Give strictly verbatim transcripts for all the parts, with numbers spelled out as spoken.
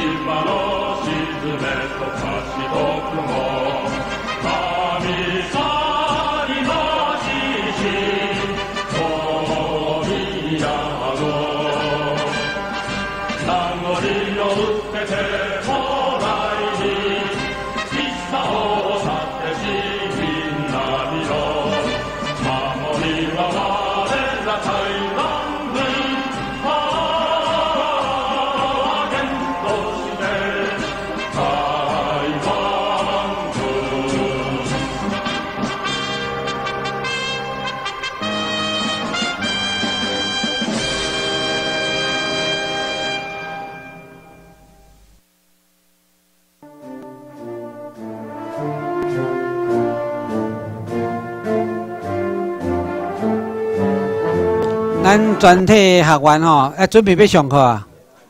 咱全体学员吼，要准备要上课啊。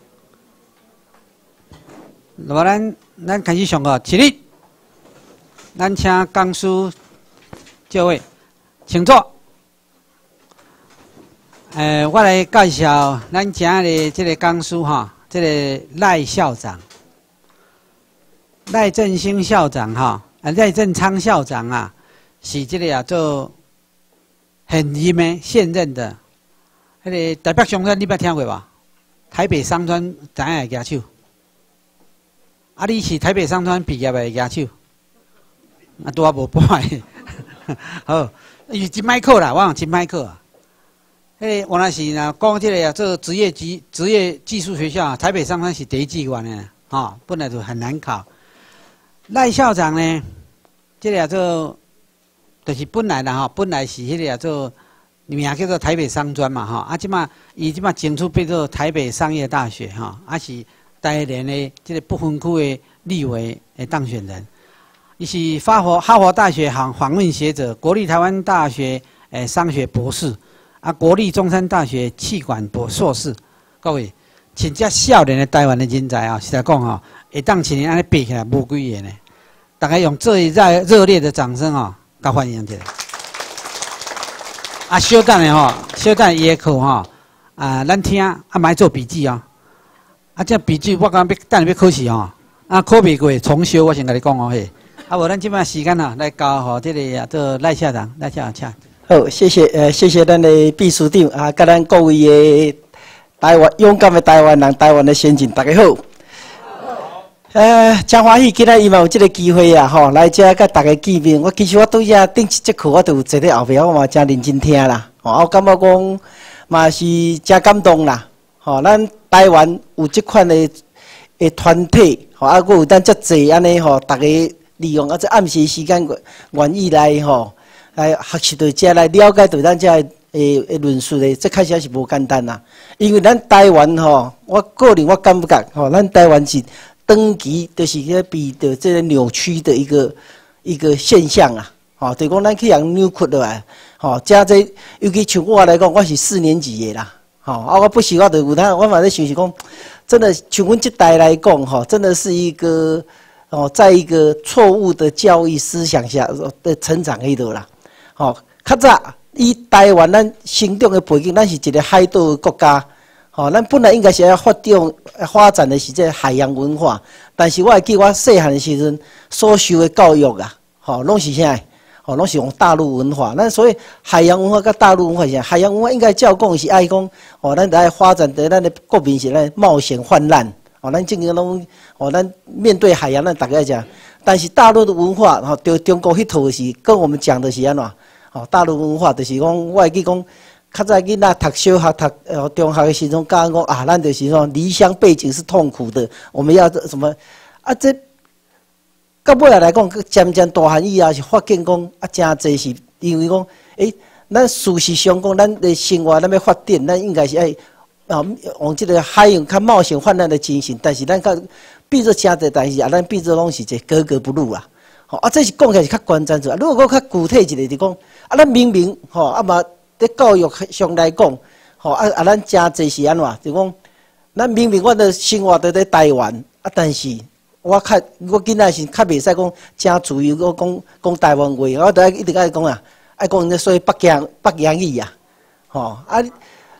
那么咱咱开始上课，起立。咱请讲师就位，请坐。诶、呃，我来介绍咱今日的这个讲师哈，这个赖校长，赖振兴校长哈，啊赖振昌校长啊，是这个啊做现任的现任的。 迄个台北商专你捌听过吧？台北商专知影举手？啊，你是台北商专毕业的举手？啊，拄啊无摆。好，伊真歹考啦，我用真歹考啊。迄个我那是若讲这个啊，做职业技职业技术学校，台北商专是第一志愿的，哈，本来就很难考。赖校长呢，这个啊做，就是本来啦哈，本来是迄个啊做。 名叫做台北商专嘛，哈，啊，即马伊即马争取变做台北商业大学，哈，啊是台联的这个不分区的立委的当选人，伊是哈佛哈佛大学访访问学者，国立台湾大学诶商学博士，啊，国立中山大学气管博硕士，各位，请遮少年的台湾的人才啊，实在讲吼，会当像安尼比起来无几个呢，大家用最热热烈的掌声哦，甲欢迎一下。 啊，小等的吼，小等伊的课吼，啊，咱听啊，莫做笔记哦。啊，这笔记我讲要等要考试哦，啊，考袂过重修，我先甲你讲哦嘿。啊，无咱即摆时间啊，来交互这个啊，做赖校长，赖校长请。 好，谢谢，呃，谢谢咱的秘书长啊，甲咱各位的台湾勇敢的台湾人，台湾的先进，大家好。 呃，真欢喜，今仔伊嘛有这个机会啊，吼，来遮甲大家见面。我其实我对遮顶一节课，我都有坐伫后壁，我嘛真认真听啦。吼，我感觉讲嘛是真感动啦。吼，咱台湾有这款的的团体，吼，啊，佮有咱遮济安尼吼，大家利用啊这暗时时间愿意来吼，来学习到遮来了解到咱遮的诶诶论述的，这开始是无简单啦。因为咱台湾吼，我个人我感觉吼，咱台湾是。 长期就是个比的这个扭曲的一个一个现象啊，吼，就讲咱去人扭曲落来，吼，加这尤其像我来讲，我是四年级的啦，吼，啊，我不是我就有他，我嘛在想是讲，真的像阮这代来讲，吼，真的是一个哦，在一个错误的教育思想下的成长迄度啦，吼，较早以台湾咱成长的背景，咱是一个海岛的国家。 吼、哦，咱本来应该是要发展发展的是这海洋文化，但是我会记我细汉的时阵所受的教育啊，吼、哦，拢是啥？吼、哦，拢是用大陆文化。咱所以海洋文化跟大陆文化是啥？海洋文化应该照讲是爱讲，哦，咱来发展的咱的国民是咱冒险泛滥，哦，咱正经拢，哦，咱面对海洋，咱大概讲，但是大陆的文化，吼、哦，对中国迄套是跟我们讲的是安怎？哦，大陆文化就是讲，我会记讲。 较早囡仔读小学、读呃中学的时阵，教讲啊，咱就是说离乡背景是痛苦的，我们要什么啊？这到尾来讲，渐渐大汉以后是发现讲啊，真侪是因为讲，诶，咱事实上讲，咱的生活咱要发展，咱应该是爱啊，用这个海洋较冒险泛滥的精神，但是咱较变做真侪代志啊，咱变做拢是一格格不入啦。吼啊，这是讲起来是较关键者。如果讲较具体一个，就讲啊，咱明明吼啊嘛。 在教育上来讲，吼啊啊，咱真侪是安怎？就讲，咱明明我的生活在在台湾，啊，但是我较我囡仔是较袂使讲真自由，我讲讲台湾话，我都爱一直爱讲啊，爱讲那所谓北洋北洋语啊，吼啊，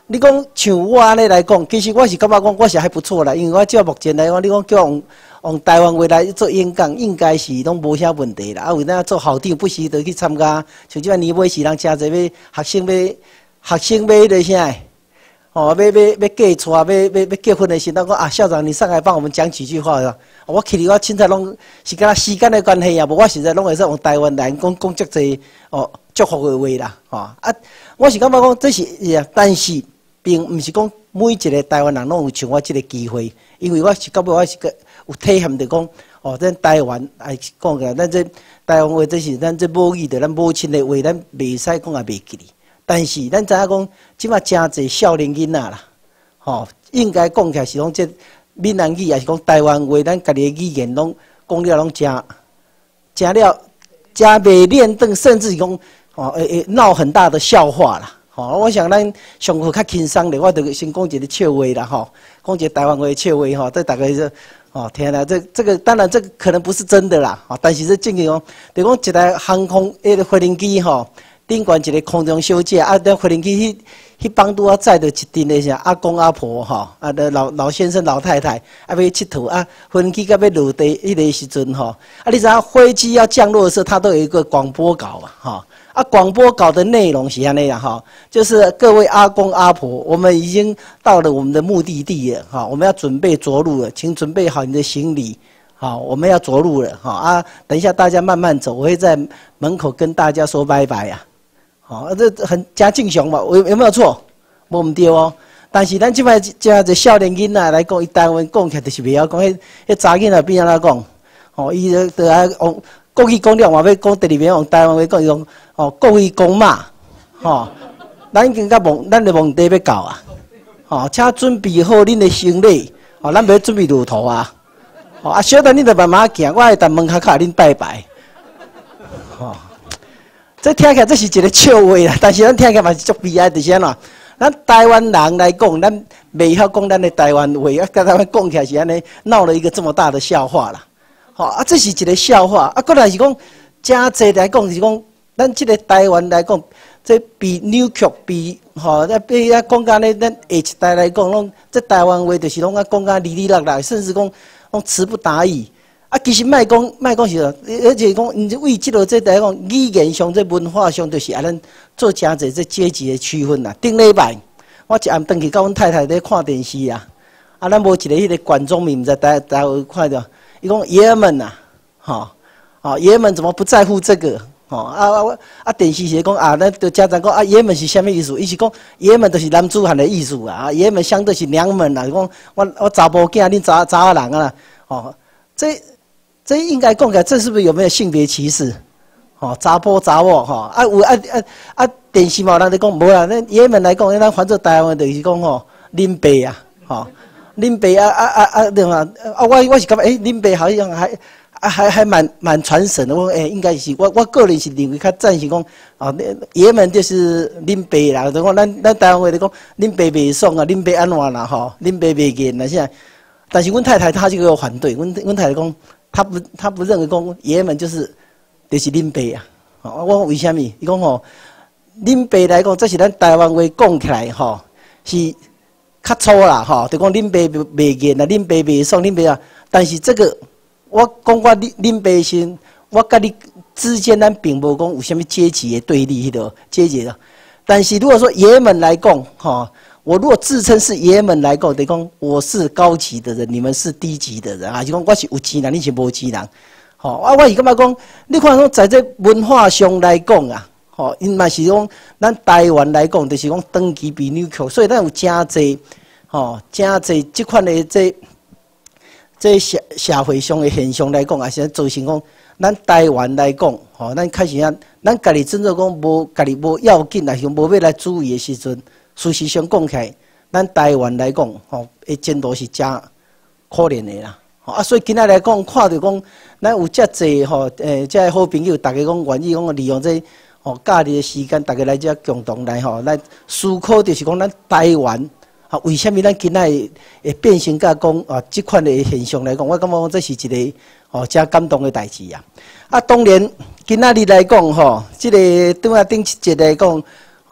你讲像我安尼来讲，其实我是感觉讲我是还不错啦，因为我照目前来讲，你讲叫用用台湾话来做演讲，应该是拢无啥问题啦。啊，为咱做校长不时都去参加，像即摆年尾是人诚济要学生要学生要咧啥？哦，要要要嫁娶，要要要结婚的时候，讲啊，校长你上来帮我们讲几句话啦。我去哩，我凊彩拢是敢若时间的关系啊，无我实在拢会使用台湾来讲讲足济哦祝福的话啦。吼、哦、啊，我是感觉讲这是呀，但是并毋是讲每一个台湾人拢有像我即个机会，因为我是感觉我是个有体验着讲哦，咱台湾来讲个，咱这台湾话这是咱这母语的，咱母亲的话，咱袂使讲也袂记哩。但是咱知影讲，即马诚济少年囡仔啦，吼、哦，应该讲起来是讲这闽南语，也是讲台湾话，咱家己的语言拢讲了拢诚诚了，诚袂练顿，甚至是讲哦会会闹很大的笑话啦。吼、哦，我想咱上课较轻松咧，我就先讲一个笑话啦，吼、哦，讲一个台湾话的笑话吼，这大概是哦，天哪，这这个当然这个可能不是真的啦，哦，但是这正经哦，就讲一台航空迄个飞行机吼。顶悬一个空中小姐，啊，咱飞行机迄迄帮拄啊载着一阵的啥阿公阿婆吼，啊，老老先生老太太啊要佚佗啊，飞行机到要落地迄个时阵吼，啊，你知影飞机要降落的时候，它都有一个广播稿嘛，哈，啊，广播稿的内容是安尼啦，哈，就是各位阿公阿婆，我们已经到了我们的目的地了，哈，我们要准备着陆了，请准备好你的行李。好，我们要着陆了，哈啊，等一下大家慢慢走，我会在门口跟大家说拜拜呀。好、哦，这很加正常嘛，有有没有错？无唔对哦。但是咱即摆即个少年囡仔来讲，伊台湾讲起来就是袂晓讲，迄迄查囡仔变安怎讲？哦，伊就就爱用国语讲了，话要讲第二遍用台湾话讲，伊讲哦国语讲嘛，吼、哦，咱已经甲梦，咱的梦地要到啊，哦，请准备好恁的行李，哦，咱要准备路途啊，哦，啊，小等你着慢慢行，我会在门口甲恁拜拜，哦。这听起来这是一个笑话啦，但是咱听起来嘛是足悲哀，就是安怎？咱台湾人来讲，咱袂晓讲咱的台湾话，啊，甲台湾讲起来是安尼，闹了一个这么大的笑话啦。吼、哦、啊，这是一个笑话。啊，过来是讲，真济来讲是讲，咱这个台湾来讲，这比扭曲，比吼，那比啊讲甲呢，咱下一代来讲，拢这台湾话就是拢啊讲甲哩哩啦啦，甚至讲讲词不达意。啊，其实卖讲卖讲是，而且讲，你为即落这来讲，语言上、这文化上，就是啊，咱做诚侪这阶级的区分啦。顶礼拜，我一暗转去，甲阮太太咧看电视啊，啊，咱无一个迄个管中明，毋知大大有看到，伊讲爷儿们呐，吼，哦，爷儿们怎么不在乎这个？吼、哦，啊啊啊，电视是讲啊，咱就家长讲啊，爷儿们是啥物意思？伊是讲爷儿们就是男子汉的意思啊，啊，爷儿们相对是娘们啦，讲我我查甫囝，恁查查某人啊，哦，这。这应该讲起来，这是不是有没有性别歧视？哦，查甫查某吼，啊有啊啊啊电视嘛，人咧讲无啦。咱爷们来讲，咱反正台湾就是讲吼，恁爸啊，吼，恁爸啊啊啊啊对嘛？啊我我是感觉，诶，恁爸好像还啊还还蛮蛮传神的。我诶、欸，应该是我我个人是认为较赞成讲，哦，爷们就是恁爸啦。就讲咱咱台湾话咧讲，恁爸袂爽啊，恁爸安怎啦吼，恁爸袂见啦啥？但是阮太太她就给我反对，阮阮太太讲。他不，他不认为讲爷们就是就是恁爸啊！哦，我为什么？伊讲吼，恁爸来讲，这是咱台湾话讲起来吼，是较粗啦吼，就讲恁爸袂见啦，恁爸袂爽，恁爸啊。但是这个我讲我恁恁爸先，我甲你之间咱并无讲有啥物阶级的对立迄个阶级的。但是如果说爷们来讲吼。我如果自称是爷们来讲，得讲我是高级的人，你们是低级的人啊！就讲我是有钱人，你是无钱人。吼、哦，啊，我是感觉讲，你看讲在这文化上来讲啊，吼、哦，因嘛是讲咱台湾来讲，就是讲长期被扭曲，所以咱有真侪，吼，真侪即款的这这社社会上的现象来讲，也是造成讲咱台湾来讲，吼、哦，咱开始啊，咱家己真正讲无家己无要紧，还是无要来注意的时阵。事实上讲起来，咱台湾来讲，吼，诶，前途是真可怜的啦。啊，所以今仔来讲，看到讲，咱有遮济吼，诶，遮好朋友，大家讲愿意讲利用这吼假日的时间，大家来遮共同来吼来思考，就是讲咱台湾，啊，为虾米咱今仔会会变成甲讲啊，即款的现象来讲，我感觉这是一个吼真感动的代志啊。啊，当然今仔日来讲吼，即、这个拄仔顶一节来讲。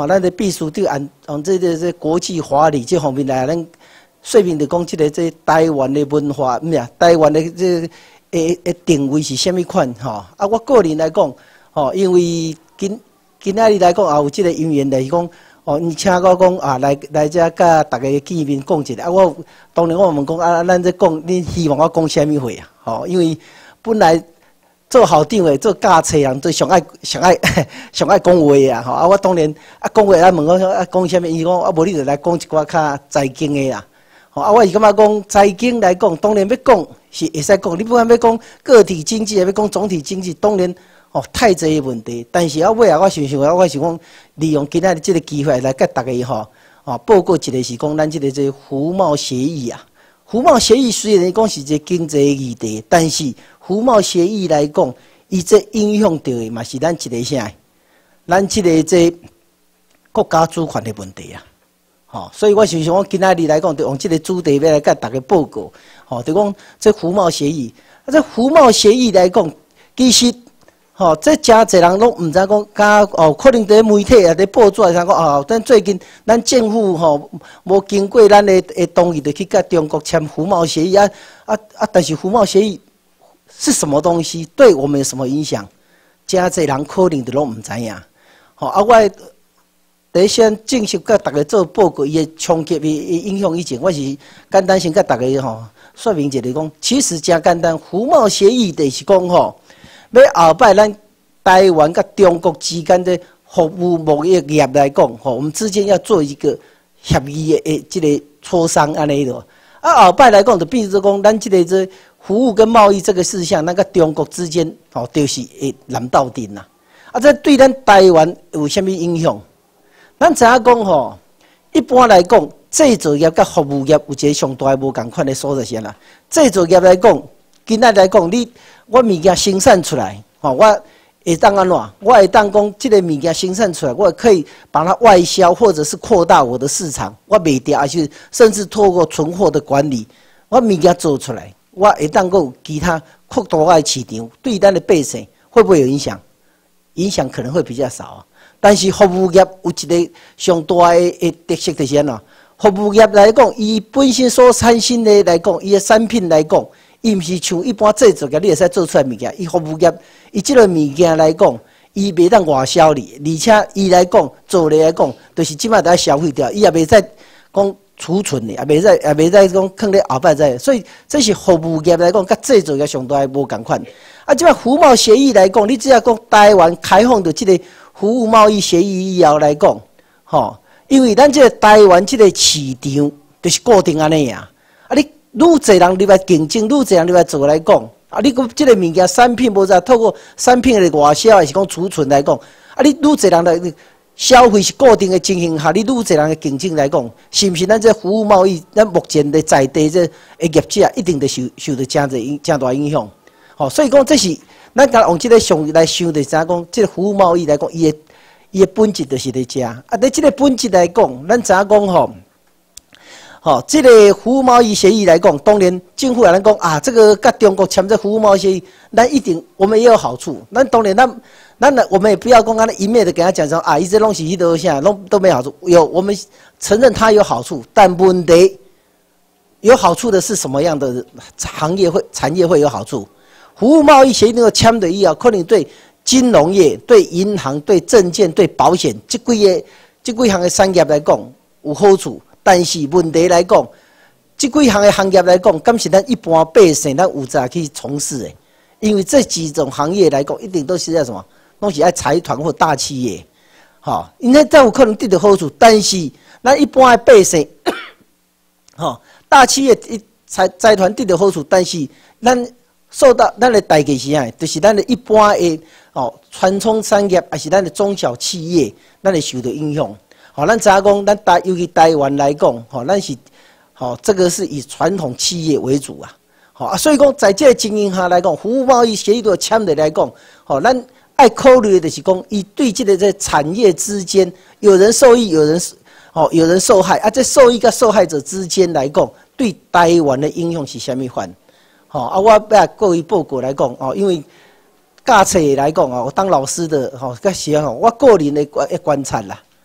吼，咱的秘书长按按这个这国际法理这方面来，咱说明着讲，这个这台湾的文化，咩啊？台湾的这诶诶定位是虾米款？吼，啊，我个人来讲，吼，因为今今仔日来讲，也有这个因缘来讲，哦，你请我讲啊，来来遮甲大家见面讲一下。啊，我当然我问讲啊，咱这讲，你希望我讲虾米话啊？吼，因为本来做校长的、做教册人，最上爱上爱上爱讲话啊！吼，啊，我当然啊讲话啊问我啊讲虾米，伊讲啊无你就来讲一寡较财经的啦。吼，啊，我是感觉讲财经来讲，当然要讲是会使讲，你不管要讲个体经济，要讲总体经济，当然。哦，太侪问题，但是啊，尾啊，我想想啊，我想讲，利用今仔日这个机会来甲大家吼，哦，报告一个是讲咱这个这服贸协议啊。服贸协议虽然讲是一个经济议题，但是服贸协议来讲，伊这影响到的嘛是咱一个啥？咱这个这国家主权的问题啊。吼，所以我想想，我今仔日来讲，就用这个主题要来甲大家报告。吼，就讲这服贸协议，啊，这服贸协议来讲，其实。吼，这真侪人拢毋知讲，甲哦，可能伫媒体也伫报纸上讲哦，但最近咱政府吼无经过咱的的同意，就去甲中国签服贸协议啊啊啊！但是服贸协议是什么东西？对我们有什么影响？真侪人可能都拢毋知影。吼啊，我第一先正式甲大家做报告，伊的冲击、伊影响以前，我是简单先甲大家吼说明一下讲，其实真简单，服贸协议就是讲吼。要后摆咱台湾甲中国之间的服务贸易业来讲，吼，我们之间要做一个协议的诶，这个磋商安尼咯。啊，后摆来讲，就比如说讲，咱这个这服务跟贸易这个事项，那个中国之间，吼，就是会难斗阵啦。啊，这对咱台湾有虾米影响？咱知影讲吼，一般来讲，制造业甲服务业有一个上大无共款的所在先啦。制造业来讲，今仔来讲，你我物件生产出来，吼，我会当安怎？我会当讲，这个物件生产出来，我可以把它外销，或者是扩大我的市场。我卖掉，还是甚至透过存货的管理，我物件做出来，我会当讲其他扩大我的市场，对咱的百姓会不会有影响？影响可能会比较少啊。但是服务业有一个上大的特色就是安怎？服务业来讲，伊本身所产生的来讲，伊的产品来讲。伊毋是像一般制造业，你会使做出来物件。伊服务业，伊即个物件来讲，伊袂当外销哩，而且伊来讲做咧来讲，就是即摆在消费掉，伊也袂使讲储存哩，也袂使也袂使讲放咧后摆再。所以这是服务业来讲，甲制造业上大无共款。啊，即摆服贸协议来讲，你只要讲台湾开放的即个服务贸易协议以后来讲，吼，因为咱即个台湾即个市场就是固定安尼啊，啊你。愈侪人入来竞争，愈侪人入来做来讲，啊，你讲即个物件产品无在透过产品的外销，还是讲储存来讲，啊，你愈侪人来消费是固定的情形下，你愈侪人的竞争来讲，是毋是咱这服务贸易，咱目前的在地这业者一定得受受到真侪影真大影响。吼、哦，所以讲这是咱甲用即个上来想，就是怎讲，即个服务贸易来讲，伊的伊的本质就是咧遮。啊，在即个本质来讲，咱怎讲吼？吼、哦，这个服务贸易协议来讲，当然政府也能讲啊，这个跟中国签这服务贸易协议，那一定我们也有好处。那当然，咱咱我们也不要讲他一面的跟他讲说啊，一直东西一都下都都没好处。有我们承认它有好处，但问题有好处的是什么样的行业会产业会有好处？服务贸易协议那个签的以后，可能对金融业、对银行、对证券、对保险这几个这几项的产业来讲有好处。但是问题来讲，这几项的行业来讲，敢是咱一般百姓咱有在去从事的？因为这几种行业来讲，一定都是在什么？都是爱财团或大企业，吼，因为才有可能得到好处。但是咱一般的百姓，吼，大企业一财财团得到好处，但是咱受到咱的代价是啥？就是咱的一般的哦传统产业，还是咱的中小企业，咱会受到影响。好，咱怎讲？咱台尤其台湾来讲，吼，咱是，吼，这个是以传统企业为主啊，好啊，所以讲在这个经营下来讲，服务贸易协议的签的来讲，吼，咱爱考虑的就是讲，伊对这个在产业之间，有人受益，有人，吼，有人受害啊，在受益跟受害者之间来讲，对台湾的影响是虾米款？吼啊，我要各位报告来讲，哦，因为教册来讲啊，我当老师的，吼，个时候我个人的观观察啦。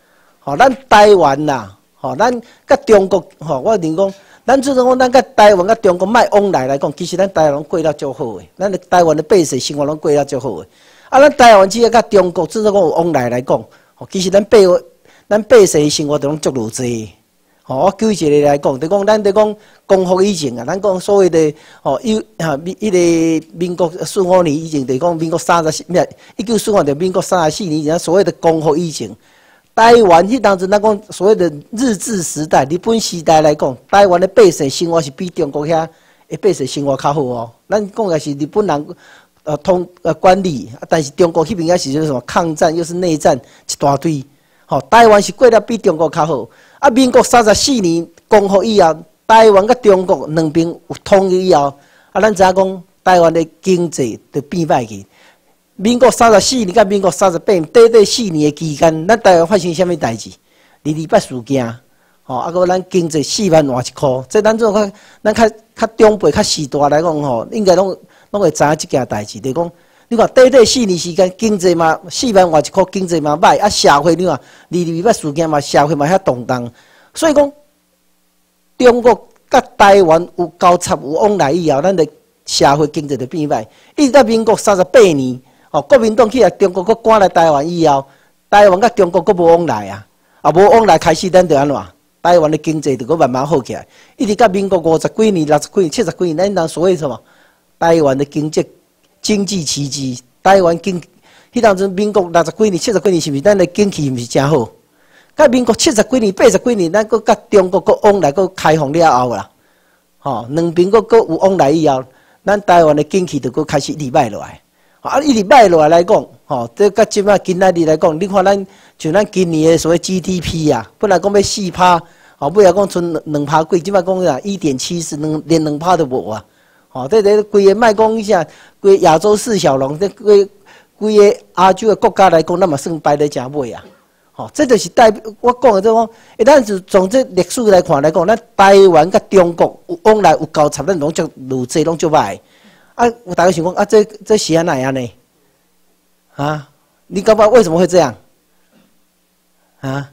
吼、咱台湾呐，吼、咱甲中国，吼、我认讲，咱即种讲，咱甲台湾甲中国卖往来来讲，其实咱台湾过了足好诶，咱的台湾的百姓生活拢过了足好诶。啊，咱台湾只要甲中国即种讲有往来来讲，吼，其实咱百咱百姓生活都拢足落济。吼、我举一个来讲，就讲咱伫讲光复以前啊，咱讲所谓的吼有哈，迄个民国四五年以前，就讲民国三十四，咩？一九四五就民国三十四年以前，所谓的光复以前，台湾迄当阵咱讲所谓的日治时代、日本时代来讲，台湾的百姓生活是比中国遐的百姓生活较好哦。咱讲的是日本人呃统呃管理，但是中国迄边也是什么抗战又是内战一大堆。吼、台湾是过得比中国较好。啊，民国三十四年光复以后，台湾甲中国两边有统一以后，啊，咱知影讲台湾的经济就变歹去。民国三十四年甲民国三十八年短短四年的期间，咱台湾发生啥物代志？二二八事件，吼、啊，搁咱经济四万换一箍，即咱做较咱较较长辈较时代来讲吼，应该拢拢会知影即件代志，就是讲。你看，短短四年时间，经济嘛四万外一箍，经济嘛歹，啊社会你看，二二八事件嘛，社会嘛遐动荡，所以讲，中国甲台湾有交叉有往来以后，咱的社会经济就变歹。一直到民国三十八年，哦，国民党去啊，中国搁赶来台湾以后，台湾甲中国搁无往来啊，啊无往来开始，咱就安怎？台湾的经济就搁慢慢好起来。一直到民国五十几年、六十几年、七十几年，咱当所谓什么？台湾的经济。经济奇迹，台湾经，迄当阵民国六十几年、七十几年，是毋是咱的经济毋是真好？甲民国七十几年、八十几年，咱搁甲中国搁往来搁开放了后啦，吼，两边搁搁有往来以后，咱台湾的经济就搁开始一直歹落来。啊，一直歹落来来讲，吼，这甲即摆今仔日来讲，你看咱像咱今年的所谓 G D P 啊，本来讲要四趴，吼，尾来讲剩两趴几，即摆讲啊一点七四，两连两趴都无啊。哦，这个规个卖讲一下，规亚洲四小龙，这规规个亚洲的国家来讲，那么算排在正尾啊。哦，这就是代表我讲的，这讲，一旦是从这历史来看来讲，咱台湾甲中国有往来有交叉，咱拢足路济拢足歹。啊，有大家想讲啊，这这是安怎样呢？啊，你感觉为什么会这样？啊？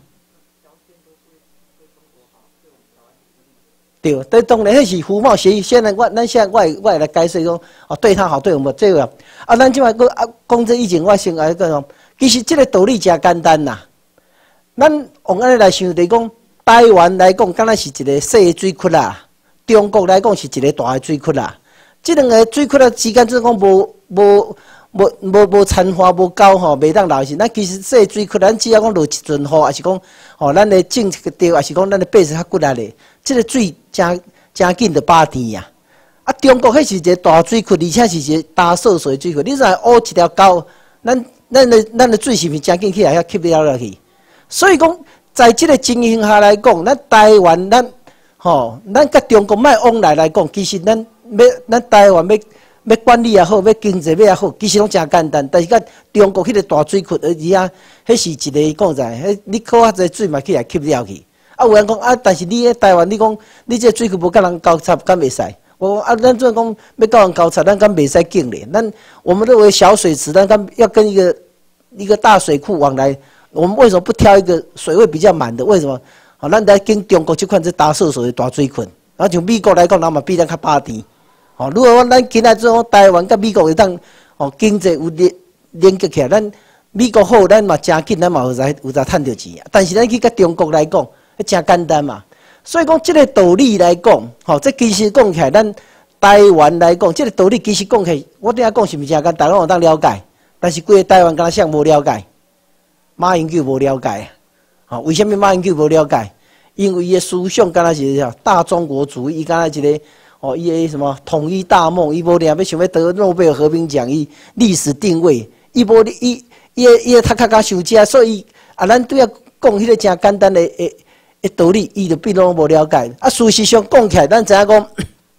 对，但当然迄是服贸协议。现在我咱现在我我会来解释讲，哦，对他好，对我们这个啊，咱即摆个啊讲这以前我先来讲，其实这个道理真简单呐。咱往安尼来想，就是讲台湾来讲，敢若是一个小的水窟啦；中国来讲是一个大的水窟啦。这两个水窟啦之间，就是讲无无无无无参花无交吼，袂当留是。咱其实小水窟，咱只要讲落一阵雨，还是讲吼，咱的政策调，还是讲咱的百姓较骨力咧，这个水。真真紧就霸天呀！啊，中国迄是一个大水库，而且是一个大涉水水库。你若挖一条沟，咱咱的咱的水是毋是真紧起来遐吸了落去？所以讲，在这个情形下来讲，咱台湾咱吼，咱甲中国卖往来来讲，其实咱要咱台湾要要管理也好，要经济要也好，其实拢真简单。但是甲中国迄个大水库而且啊，迄是一个讲在，迄你靠遐济水嘛起来吸了去。啊，有人讲啊，但是你喺台湾，你讲你这水库无甲人交叉，敢袂使？我讲啊，咱做讲要甲人交叉，咱敢袂使经咧？咱我们认为小水池，咱敢要跟一个一个大水库往来，我们为什么不挑一个水位比较满的？为什么？好、哦，咱来跟中国这款这大涉水的大水库，然后就美国来讲，那么比咱较霸甜。哦，如果讲咱今仔这种台湾甲美国会当哦经济有连连接起来，咱美国好，咱嘛真紧，咱嘛有在有在趁着钱。但是咱去甲中国来讲，真简单嘛，所以讲这个道理来讲，吼，这其实讲起来，咱台湾来讲，这个道理其实讲起来，我顶下讲是毋是真简单，拢有当了解，但是规个台湾敢若像无了解，马英九无了解，吼，为什么马英九无了解？因为伊的思想敢若是啥大中国主义，伊敢若一个哦，伊的什么统一大梦，伊无定要想要得诺贝尔和平奖，伊历史定位，伊无伊伊伊他较较想遮，所以啊，咱对啊讲迄个真简单的诶。诶，道理伊就比拢无了解。啊，事实上讲起来，咱知影讲，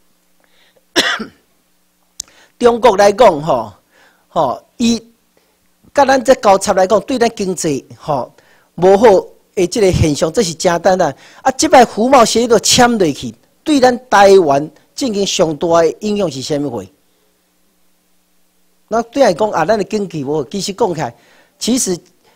中国来讲，吼，吼，伊甲咱这交叉来讲，对咱经济吼无好诶，即个现象，这是真单单。啊，即摆服贸协议都签落去，对咱台湾进行上大诶影响是啥物货？那对来讲啊，咱的经济无，其实讲起来，其实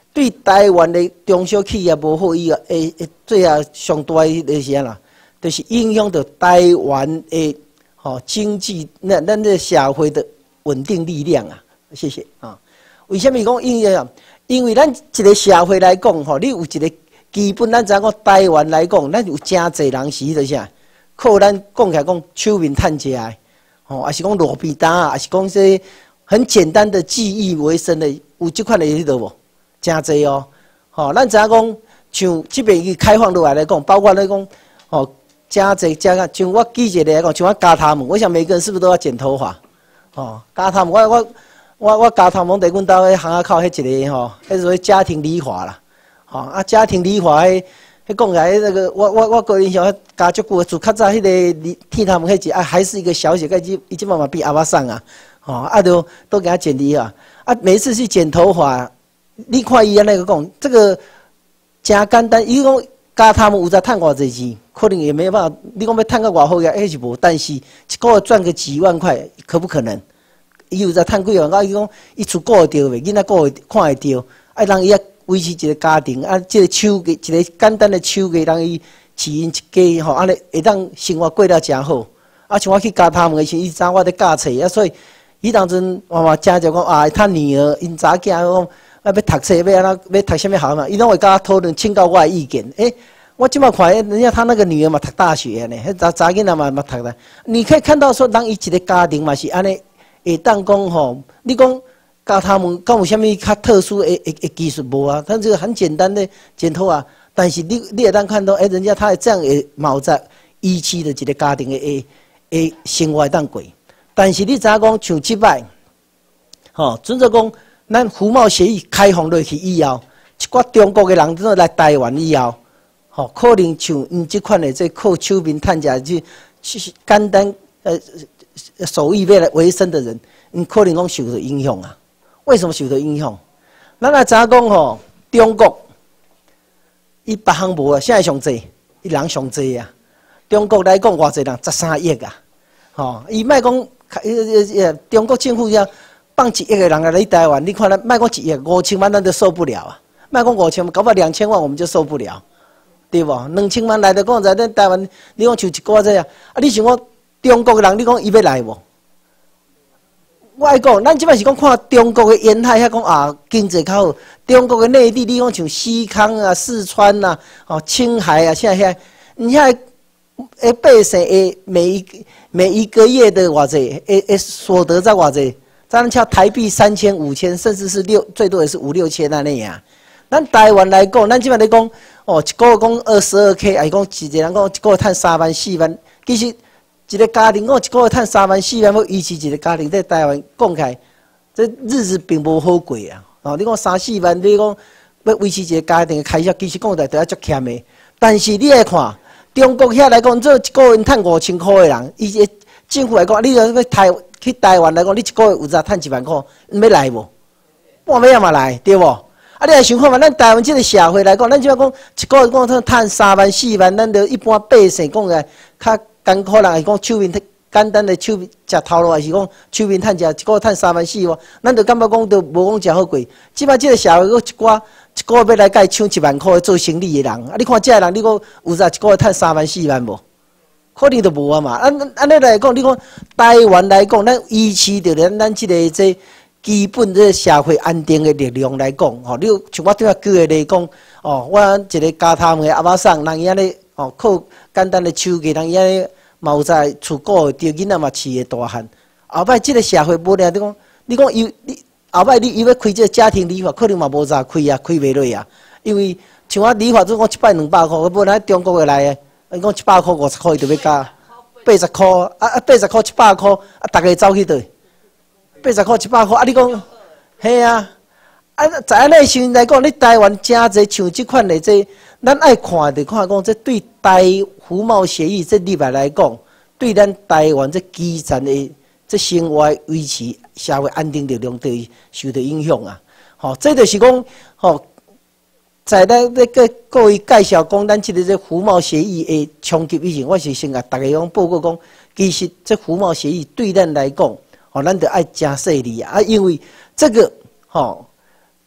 对台湾的中小企业无好以外，诶诶，最啊上大的是安啦，就是影响到台湾的吼经济，那咱这社会的稳定力量啊。谢谢啊。为什么讲影响？因为咱一个社会来讲，吼，你有一个基本，咱知影讲台湾来讲，咱有真侪人是就是啥，靠咱讲起来讲手面趁食的，吼，还是讲路边摊啊，还是讲这很简单的技艺为生的，有即款的迄度无？真侪哦，吼，咱知影讲像即边伊开放落来来讲，包括来讲，吼，真侪真个，像我举一个来讲，像我加他们，我想每个人是不是都要剪头发？吼，加他们，我我。我我家头毛在阮兜迄巷仔口迄一个吼，迄属于家庭理发啦，吼啊家庭理发迄迄讲起来那个我我我个人印象，加足久，自较早迄个剃他们迄只啊，还是一个小姐，个伊伊即慢慢变阿爸桑啊，吼啊都都给他剪理啊，啊每一次去剪头发，你看伊安尼个讲，这个真简单，伊讲加他们有在趁偌济钱，可能也没办法，你讲要趁个偌好个，迄是无，但是一个月赚个几万块，可不可能？伊有在趁几万，啊！伊讲伊厝顾会着袂，囡仔顾会看会着，啊，让伊啊维持一个家庭，啊，即个手艺，一个简单的手艺，让伊饲因一家吼，安尼会当生活过得真好。啊，像我去教他们的时，伊知我伫教册，啊，所以伊当阵妈妈真就讲啊，他女儿因查囝讲啊要读册，要安怎要读啥物学嘛？伊拢会甲我讨论，请教我的意见。诶、欸，我即摆看人家他那个女儿嘛读大学呢，迄查查囡仔嘛嘛读的。你可以看到说，人伊一个家庭嘛是安尼。会当讲吼，你讲教他们，讲有啥物较特殊的的的技术无啊？他这个很简单的剪头啊，但是你你会当看到，哎、欸，人家他这样会毛在依期的一个家庭的的的生活当过。但是你知影讲像即摆，吼，准则讲咱服贸协议开放落去以后，一寡中国的人都来台湾以后，吼，可能像因即款的这靠手面趁食去去简单呃。手艺为了为生的人，你可能讲受到影响啊？为什么受到影响？咱来知影讲吼，中国伊别项无啊，现在上济，伊人上济啊。中国来讲，偌济人十三亿啊，吼，伊莫讲，呃中国政府要放一亿个人来台湾，你看咱莫讲一亿，五千万咱都受不了啊。莫讲五千万，搞不好两千万我们就受不了，对不？两千万来的讲在咱台湾，你讲像一个这样，啊，你想讲？中国人，你讲伊要来无？我爱讲，咱即摆是讲看中国的沿海，遐讲啊经济较好。中国的内地，你讲像西康啊、四川呐、啊、哦青海啊，现在遐，你遐诶百姓诶每一每一个月的偌济，诶诶所得在偌济，咱像台币三千、五千，甚至是六，最多也是五六千安尼啊。咱台湾来讲，咱即摆来讲，哦一个月讲二十二 K， 还讲一个人讲一个月趁三万四万，其实。一个家庭，我一个月趁三万四万，要维持一个家庭在台湾讲起来，这日子并无好过啊！哦，你讲三四万，你讲要维持一个家庭的开销，其实讲起来都要足欠的。但是你来看，中国遐来讲，做一个月趁五千块的人，伊个政府来讲，你要台去台湾来讲，你一个月有咋趁一万块，你要来无？半暝嘛来，对无？啊，你来想看嘛，咱台湾这个社会来讲，咱即摆讲一个月讲趁三万四万，咱就一般百姓讲个较。艰苦人是讲手面简单的手面食头路，还是讲手面趁食一个月趁三万四万，咱就感觉讲都无讲真好过。即摆即个社会，佫一寡一个月要来甲伊抢一万块做生意的人，啊，你看这个人，你讲有啥一个月趁三万四万无？可能都无啊嘛。安安尼来讲，你讲台湾来讲，咱维持着咱咱即个这基本这社会安定的力量来讲，吼，你像我拄仔举个例讲，哦，我一个家头的阿爸桑，人伊安尼哦靠简单的手艺，人伊安尼。嘛有在厝顾着囡仔嘛饲会大汉，后摆即个社会无咧，你讲你讲伊你后摆你伊要开即个家庭理发，可能嘛无咋开啊，开袂落啊。因为像我理发总讲一摆两百箍，我本来中国诶来诶，伊讲一百箍五十箍伊就要加八十箍，啊啊八十箍一百箍，啊逐个走去倒，八十箍一百箍，啊你讲，嘿啊，啊在安尼时阵来讲，你台湾真侪像即款诶这。咱爱看着看讲，这对台服贸协议这立法来讲，对咱台湾这基层的这生活维持社会安定力量对受到影响啊！吼、哦，这就是讲，吼、哦，在咱那个各位介绍讲，咱这个这服贸协议的冲击以前，我是先甲大家讲报告讲，其实这服贸协议对咱来讲，吼、哦，咱得爱真细腻啊，因为这个，吼、哦，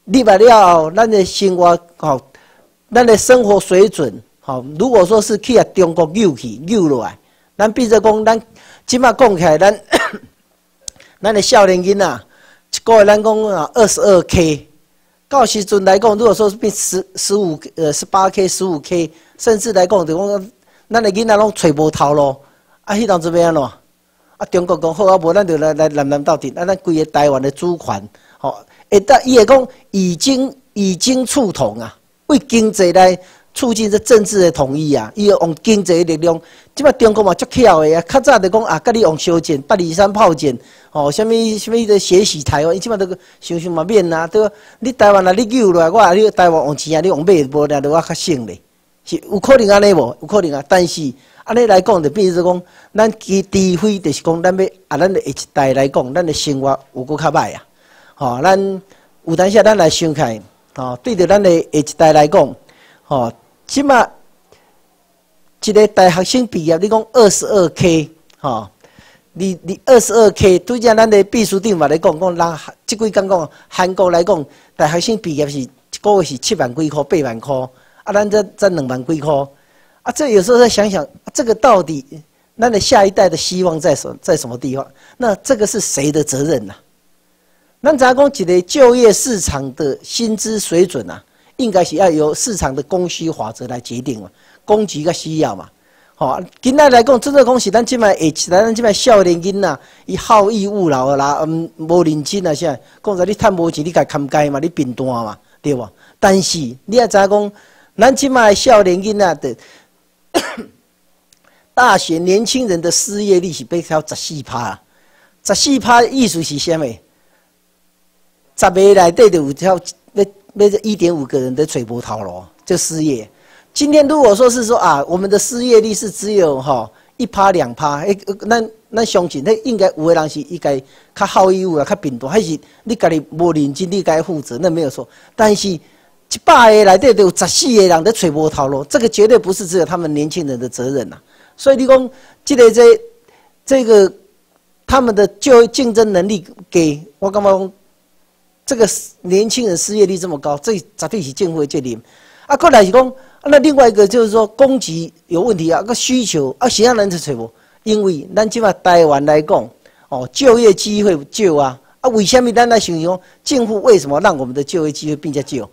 立白了后，咱的生活吼，咱的生活水准吼，如果说是去啊中国扭去扭落来，咱比如讲，咱即马讲起来，咱咱的少年囡仔，一个月咱讲啊二十二 K， 到时阵来讲，如果说是变十十五呃十八 K、十五 K， 甚至来讲就讲，咱的囡仔拢找无头路，啊，迄当阵要安怎？啊，中国讲好啊，无咱就来来南南到底，啊，咱规个台湾的主权，吼，会当伊会讲已经已经触统啊，为经济来促进这政治的统一啊，伊要用经济的力量。即摆中国嘛足巧的啊，较早就讲啊，甲你用烧箭、八二三炮箭，吼、哦，什么什么的血洗台湾，伊即摆都想想嘛免啊，对吧？你台湾啊，你救落来，我啊，你台湾用钱啊，你用马无俩，就我较省咧，是有可能安尼无？有可能啊，但是。安尼来讲，就变做讲，咱其除非就是讲，咱要啊，咱的下一代来讲，咱的生活有够较歹啊。吼、哦，咱有当时咱来想开，吼、哦，对着咱的下一代来讲，吼、哦，即马一个大学生毕业，你讲二十二 K， 吼、哦，你你二十二 K， 对正咱的秘书长嘛来讲，讲人即几讲讲韩国来讲，大学生毕业是一个月是七万几块、八万块，啊，咱这这两万几块。啊，这有时候再想想，这个到底，那你下一代的希望在什在什么地方？那这个是谁的责任呐、啊？咱咱讲一个就业市场的薪资水准啊，应该是要由市场的供需法则来决定嘛，供给跟需要嘛。好、哦，今仔来讲，真正讲是咱即摆下起来，咱即摆少年囡仔，伊好逸恶劳啦，嗯，无认真啊，啥？讲在你趁无钱，你家扛街嘛，你贫惰嘛，对无？但是你也知影讲，咱即摆少年囡仔的。大学年轻人的失业率是被超十四趴，十四趴意思是啥物？十个内底就有超要要一点五个人在找无头路，就失业。今天如果说是说啊，我们的失业率是只有哈一趴两趴，诶，咱咱相信，那应该有的人是应该较好逸恶劳、较贫惰，还是你家己无认真，你该负责，那没有错。但是一百个内底就有十四个人在找无头路，这个绝对不是只有他们年轻人的责任呐、啊。所以你讲，这个这这个他们的就竞争能力给我感觉，这个年轻人失业率这么高，这绝对是政府的责任。啊，过来是讲，那另外一个就是说供给有问题啊，个需求啊，谁让人去找无？因为咱即马台湾来讲，哦，就业机会少啊，啊，为什么咱来想想，政府为什么让我们的就业机会变较少？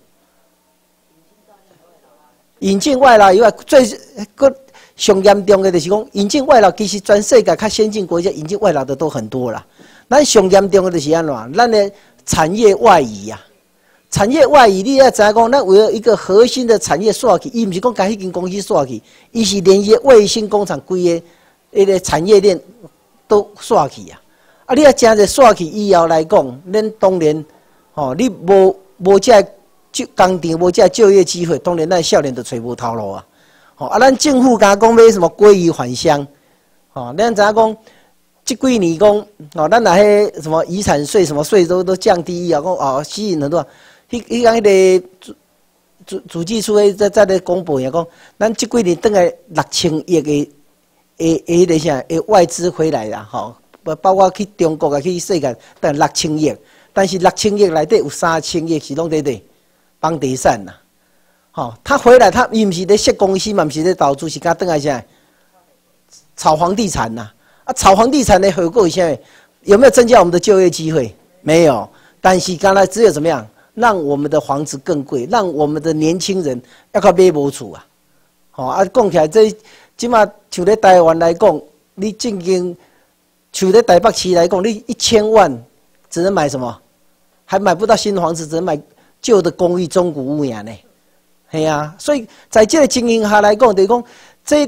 引进外劳以外，最个上严重的就是讲，引进外劳其实全世界较先进国家引进外劳的都很多啦。咱上严重的就是安怎？咱的产业外移呀、啊，产业外移，你要知影讲，咱为了一个核心的产业刷去，伊毋是讲甲迄间公司刷去，伊是连一卫星工厂规个迄个产业链都刷去啊。啊，你要真侪刷去以后来讲，咱当然，吼、哦，你无无这。就工厂无这就业机会，当然咱少年就找无头路啊！吼、哦、啊，咱政府甲讲要什么归于返乡，吼、哦，咱知影讲，即几年讲，哦，咱那些什么遗产税、什么税都都降低啊，讲哦吸引很多，迄迄讲迄个主主主计处诶在在咧公布也讲，咱即几年等来六千亿个诶诶个啥诶外资回来啦，吼、哦，包括去中国啊去世界等六千亿，但是六千亿内底有三千亿是拢在地。房地产呐、啊，吼、哦，他回来，他伊毋是咧设公司嘛，毋是咧投资，是甲等来啥？炒房地产呐、啊，啊，炒房地产的后果是啥？有没有增加我们的就业机会？没有，但是刚才只有怎么样，让我们的房子更贵，让我们的年轻人要靠买无厝啊，吼、哦、啊，讲起来这即马像咧台湾来讲，你正经像咧台北市来讲，你一千万只能买什么？还买不到新房子，只能买。旧的公寓、中古屋呀呢，系啊，所以在这个经营下来讲，就是讲这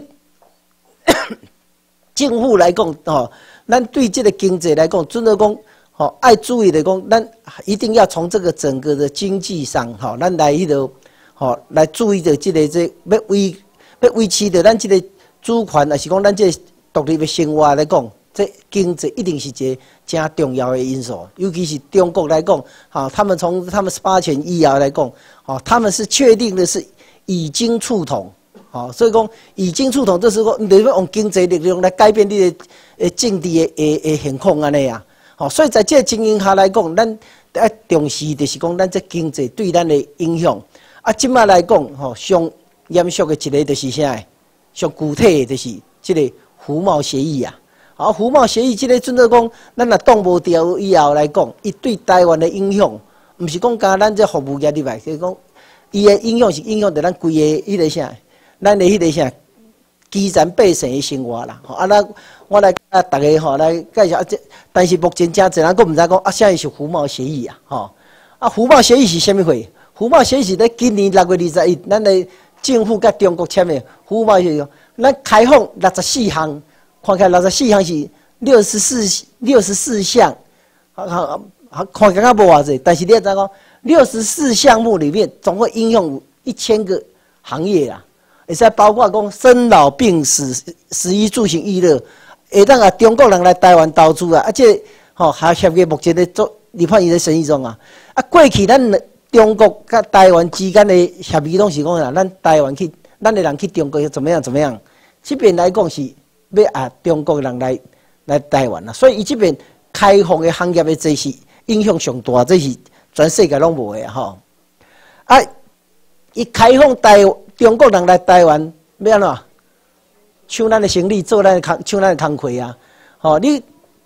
政府来讲哦，咱对这个经济来讲，真的讲哦，爱注意的讲，咱一定要从这个整个的经济上，吼、哦，咱来迄度，吼，来注意着这个这要维要维持着咱这个主权，还是讲咱这独立的生活来讲。这经济一定是一个真重要的因素，尤其是中国来讲，哈、哦，他们从他们十八权以后来讲，哦，他们是确定的是已经触统，哦，所以讲已经触统，就是说你要用经济力量来改变你的呃政治的诶诶现况安尼啊， 吼、哦，所以在这个情形下来讲，咱要重视就是讲咱这经济对咱的影响。啊，即摆来讲，吼、哦，上严肃的一个就是啥？上具体的就是这个服贸协议啊。啊，服贸协议这个准则讲，咱若挡无掉以后来讲，伊对台湾的影响，毋是讲甲咱这服务业入来，就是讲伊的影响是影响到咱规个迄个啥，咱的迄个啥。基层百姓的生活啦，吼啊！咱我来啊，大家吼来介绍啊，这但是目前真侪人佫毋知讲啊，啥是服贸协议啊，吼啊！服贸协议是虾米货？服贸协议是咧今年六月二十一，咱的政府甲中国签的服贸协议，咱开放六十四项，看起来六十四项是六十四六十四项，啊啊啊！看起来无偌济，但是你要知讲，六十四项目里面总会应用有一千个行业啦。会使包括讲生老病死、食衣住行娱乐，会当啊中国人来台湾投资啊，啊这吼还协议目前咧做立法院咧审议中啊。啊过去咱中国甲台湾之间的协议拢是讲啦，咱台湾去，咱的人去中国怎么样怎么样。这边来讲是要啊中国人来来台湾啊，所以伊这边开放的行业的这是影响上大，这是全世界拢无的吼。啊，伊开放台中国人来台湾要安怎？抢咱的生意，做咱的工，抢咱的工课啊！吼、哦，你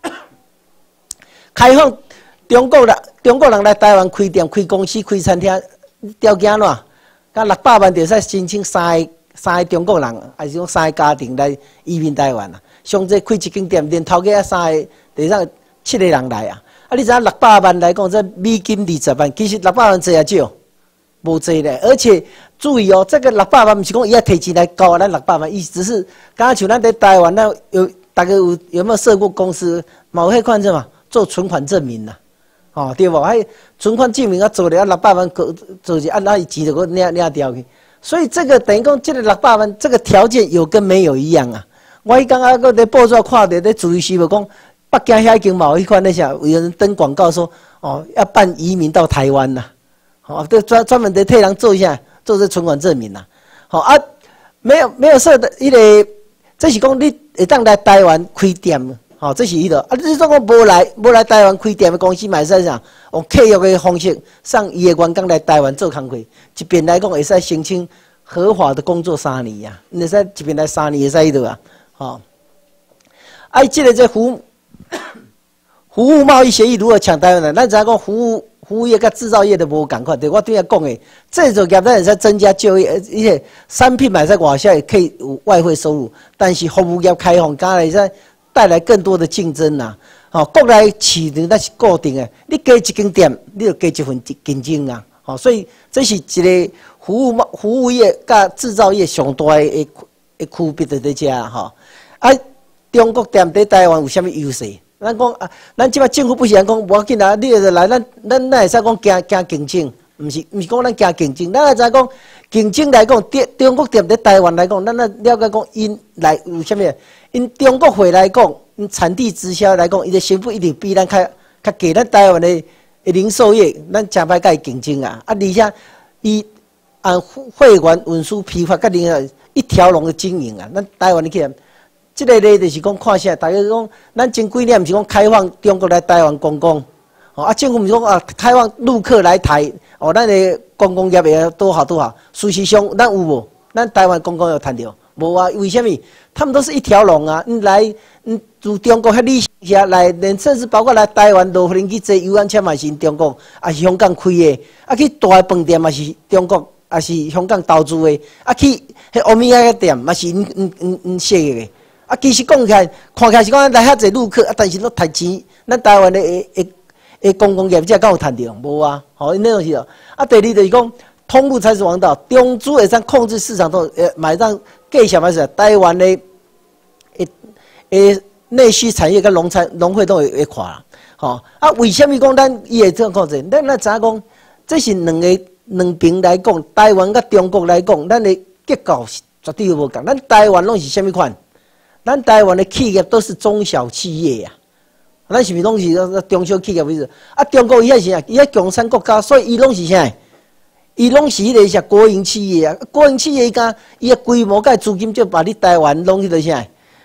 开放中国人，中国人来台湾开店、开公司、开餐厅，条件怎？甲六百万就使申请三个三个中国人，还是讲三个家庭来移民台湾啊？上济开一间店，连头家啊三个，得让七个人来啊！啊，你知影六百万来讲，这美金二十万，其实六百万济啊少。无济咧，而且注意哦，这个六百万不是讲伊要提钱来交咱六百万，伊只是刚刚像咱在台湾那有大家有有没有设过公司？某迄款子嘛，做存款证明啦，哦对无？还存款证明啊做了啊六百万做做是按那钱就个领领掉去，所以这个等于讲这个六百万这个条件有跟没有一样啊。我刚刚个在报纸看到，在主席无讲北京遐已经某一款那下有人登广告说哦要办移民到台湾啦。好，这专专门的替人做一下，做这存款证明啦。好啊，没有没有设的，迄个这是讲你会当来台湾开店，好，这是迄个啊。你说讲无来无来台湾开店的公司，买使啥？用契约的方式，上伊的员工来台湾做工课，一边来讲会使申请合法的工作三年呀，你使一边来三年会使迄个啊。好，啊，这个这服服务贸易协议如何抢台湾呢？咱知影讲服务。服务业跟制造业都无共款，对我对遐讲的，制造业咱会使增加就业，而且产品买在外销也可以有外汇收入。但是服务业开放，将来在带来更多的竞争呐。哦，国内市场那是固定的，你加一间店，你就加一份竞争啊。哦，所以这是一个服务服务业跟制造业上大的的的区别在在遮哈。啊，中国店在台湾有啥物优势？咱讲啊，咱即摆政府不是讲无要紧啊，你就来咱咱咱会使讲加加竞争，毋是毋是讲咱加竞争，咱会知讲竞争来讲，中国店在台湾来讲，咱啊了解讲因来有啥物？因中国货来讲，因产地直销来讲，伊的成本一定比咱较较低。咱台湾的零售业，咱诚歹甲伊竞争啊！啊，而且伊按会员运输批发甲零售一条龙的经营啊，咱台湾的去。这个咧就是讲看啥，大家讲，咱前几年毋是讲开放中国来台湾观光，哦啊，政府毋是讲啊开放陆客来台，哦，咱的观光业也多好多好。事实上，咱有无？咱台湾观光有谈到无啊？为什么？他们都是一条龙啊！你来，嗯，从中国遐旅行下来，连甚至包括来台湾落飞去坐游览车嘛是中国，啊是香港开的，啊去大饭店嘛是中国，啊是香港投资的，啊去迄欧米茄店嘛是因因因因设的。啊，其实讲起来，看起来是讲来遐侪旅客，啊，但是都赚钱，咱台湾的诶诶诶观光业才敢有赚着，无啊？吼，因那种是哦。啊，第二就是讲，通路才是王道，中资会使控制市场，都呃买让计小买是台湾的诶诶内需产业跟农产农会都会会垮啦。吼啊，为什么讲咱伊会这样控制？咱咱知影讲，这是两个两边来讲，台湾甲中国来讲，咱的结构是绝对无共。咱台湾拢是啥物款？咱台湾的企业都是中小企业呀、啊，咱是毋是拢是中小企业为主？啊，中国伊遐是啥？伊遐共产国家，所以伊拢是啥？伊拢是迄个啥国营企业啊？国营企业伊讲伊个规模甲资金就把你台湾拢迄个啥？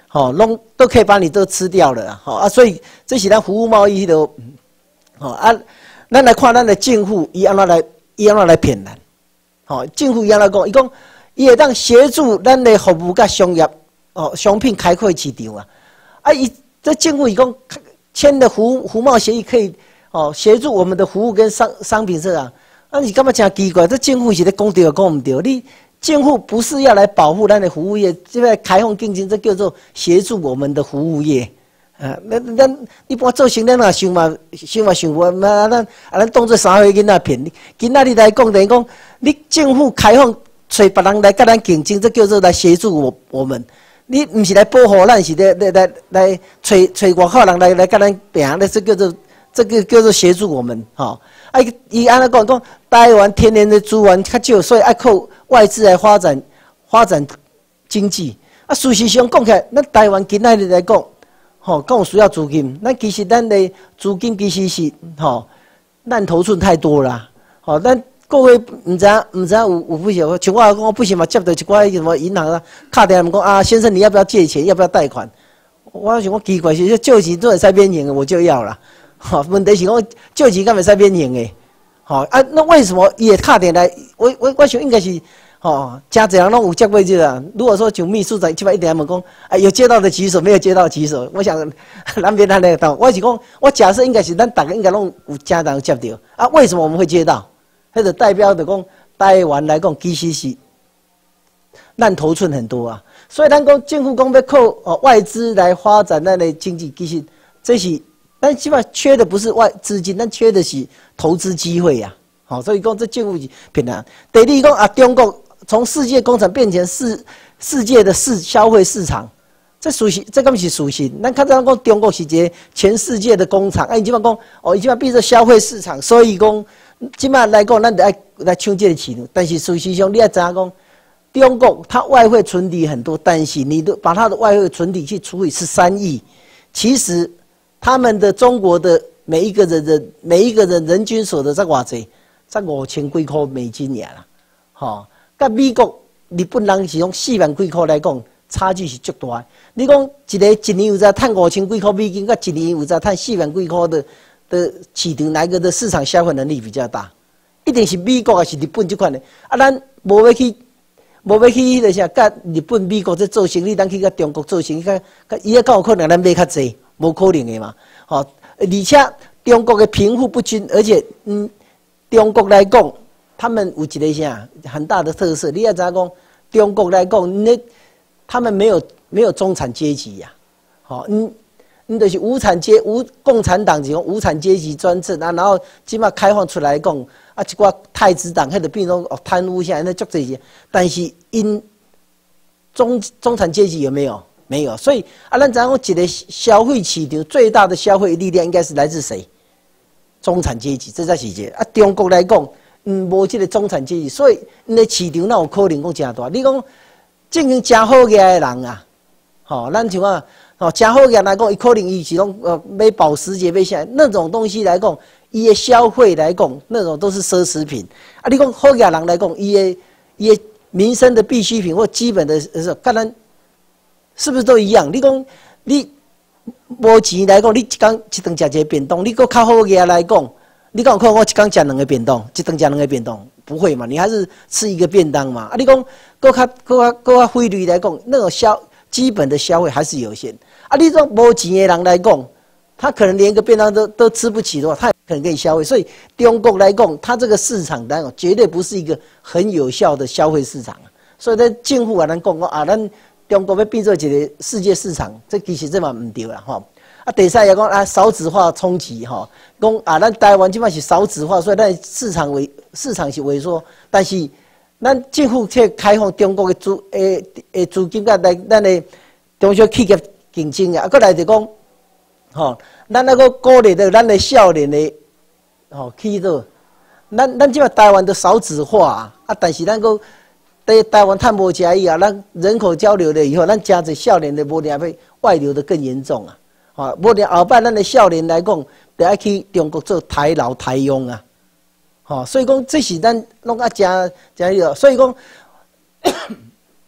吼，拢都可以把你都吃掉了，吼啊，所以这是咱服务贸易的，吼啊，咱来看咱的政府伊安怎来，伊安怎来骗咱，吼，政府伊安怎讲？伊讲伊会当协助咱的服务甲商业，哦，商品开阔市场啊，啊，伊这政府伊讲签的服服贸协议可以，哦，协助我们的服务跟商商品市场，啊，你干嘛真奇怪？这政府是咧讲对又讲唔对，你。政府不是要来保护咱的服务业，这个开放竞争，这叫做协助我们的服务业。啊，那咱一般做生意哪想嘛，想嘛想无，那咱啊咱当做三岁囡仔骗你，囡仔你来讲等于讲，你政府开放找别人来跟咱竞争，这叫做来协助我我们。你不是来保护咱，是来来来来找找外口人来来跟咱拼，那这叫做这个叫做协助我们，哈、哦。啊，伊安尼讲讲，台湾天然的资源较少，所以爱靠外资来发展发展经济。啊，事实上讲起来，咱台湾今仔日来讲，吼，讲需要资金，咱其实咱的资金其实是吼烂头寸太多啦。吼，咱各位唔知唔知有有不少，像我讲，我不行嘛，接到一寡什么银行啊，打电话讲啊，先生你要不要借钱，要不要贷款？我想我奇怪是，借钱都会使免用，我就要啦。好，问题是讲借钱敢会使免用诶？好啊，那为什么也打电来？我我我想应该是，哦，真侪人拢有接过这个。如果说像秘书长，起码一定问讲，啊，有接到的举手，没有接到举手。我想咱别咱来到，我是讲，我假设应该是咱大家应该拢有家长接到啊。为什么我们会接到？那就代表着讲台湾来讲，其实是烂头寸很多啊。所以咱讲政府讲要靠哦外资来发展咱的经济，其实这是。但起码缺的不是外资金，但缺的是投资机会呀、啊。好，所以讲这政府是骗人。第二讲啊，中国从世界工厂变成世世界的市消费市场，这属实，这根本是属实。咱看到讲中国是一个全世界的工厂，啊，伊即摆讲哦，伊即摆变成消费市场，所以讲即摆来讲，咱得爱来抢这个市场。但是事实上，你要知影讲，中国它外汇存底很多，但是你都把它的外汇存底去除以十三亿，其实。他们的中国的每一个人的每一个人人均所得才偌济，才五千几块美金尔啦，吼。甲美国、日本人是用四万几块来讲，差距是足大。你讲一个一年有在赚五千几块美金，甲一年有在赚四万几块的的市场，哪个的市场消费能力比较大？一定是美国还是日本这款的？啊，咱无要去，无要去迄个啥，甲日本、美国在做生意，咱去甲中国做生意，甲甲伊个敢有可能咱买较济？无可能的嘛，吼！而且中国的贫富不均，而且嗯，中国来讲，他们有一个啥很大的特色。你要知影讲，中国来讲，那他们没有没有中产阶级呀、啊，吼，嗯，你就是无产阶无共产党这种无产阶级专政啊，然后起码开放出来讲，啊，一寡太子党或者变成哦贪污下来那足这些，但是因中中产阶级有没有？没有，所以啊，咱讲一个消费市场最大的消费力量应该是来自谁？中产阶级，这才是一个啊。中国来讲，嗯，无这个中产阶级，所以你的市场哪有可能讲真大？你讲经营真好业的人啊，吼、哦，咱像啊，吼，真好业来讲，伊可能伊是讲呃买保时捷买啥那种东西来讲，伊的消费来讲，那种都是奢侈品啊。你讲好业人来讲，伊的伊的民生的必需品或基本的呃，跟咱。是不是都一样？你讲你无钱来讲，你一天一顿食一个便当，你搁较好个来讲，你讲看我一天食两个便当，一顿食两个便当，不会嘛？你还是吃一个便当嘛？啊，你讲搁较搁较搁较汇率来讲，那种消基本的消费还是有限。啊，你这种无钱的人来讲，他可能连个便当都都吃不起的话，他也可能可以消费。所以中国来讲，它这个市场来讲，绝对不是一个很有效的消费市场。所以在政府啊，咱讲讲啊，咱。中国要变做一个世界市场，这其实这嘛唔对啦，吼。啊，第三也讲啊，少子化冲击，吼，讲啊，咱台湾即摆是少子化，所以咱市场萎市场是萎缩，但是咱政府却开放中国的资诶诶资金甲来咱的中小企业竞争啊，啊，过来就讲，吼，咱那个鼓励的咱的少年的，吼，去做，咱咱即摆台湾的少子化啊，但是咱个。在台湾探无加以啊，咱人口交流了以后，咱加在少年的无定会外流的更严重啊！啊，无定后摆咱的少年来讲，得爱去中国做台劳台佣啊！好，所以讲这是咱弄啊加加有，所以讲，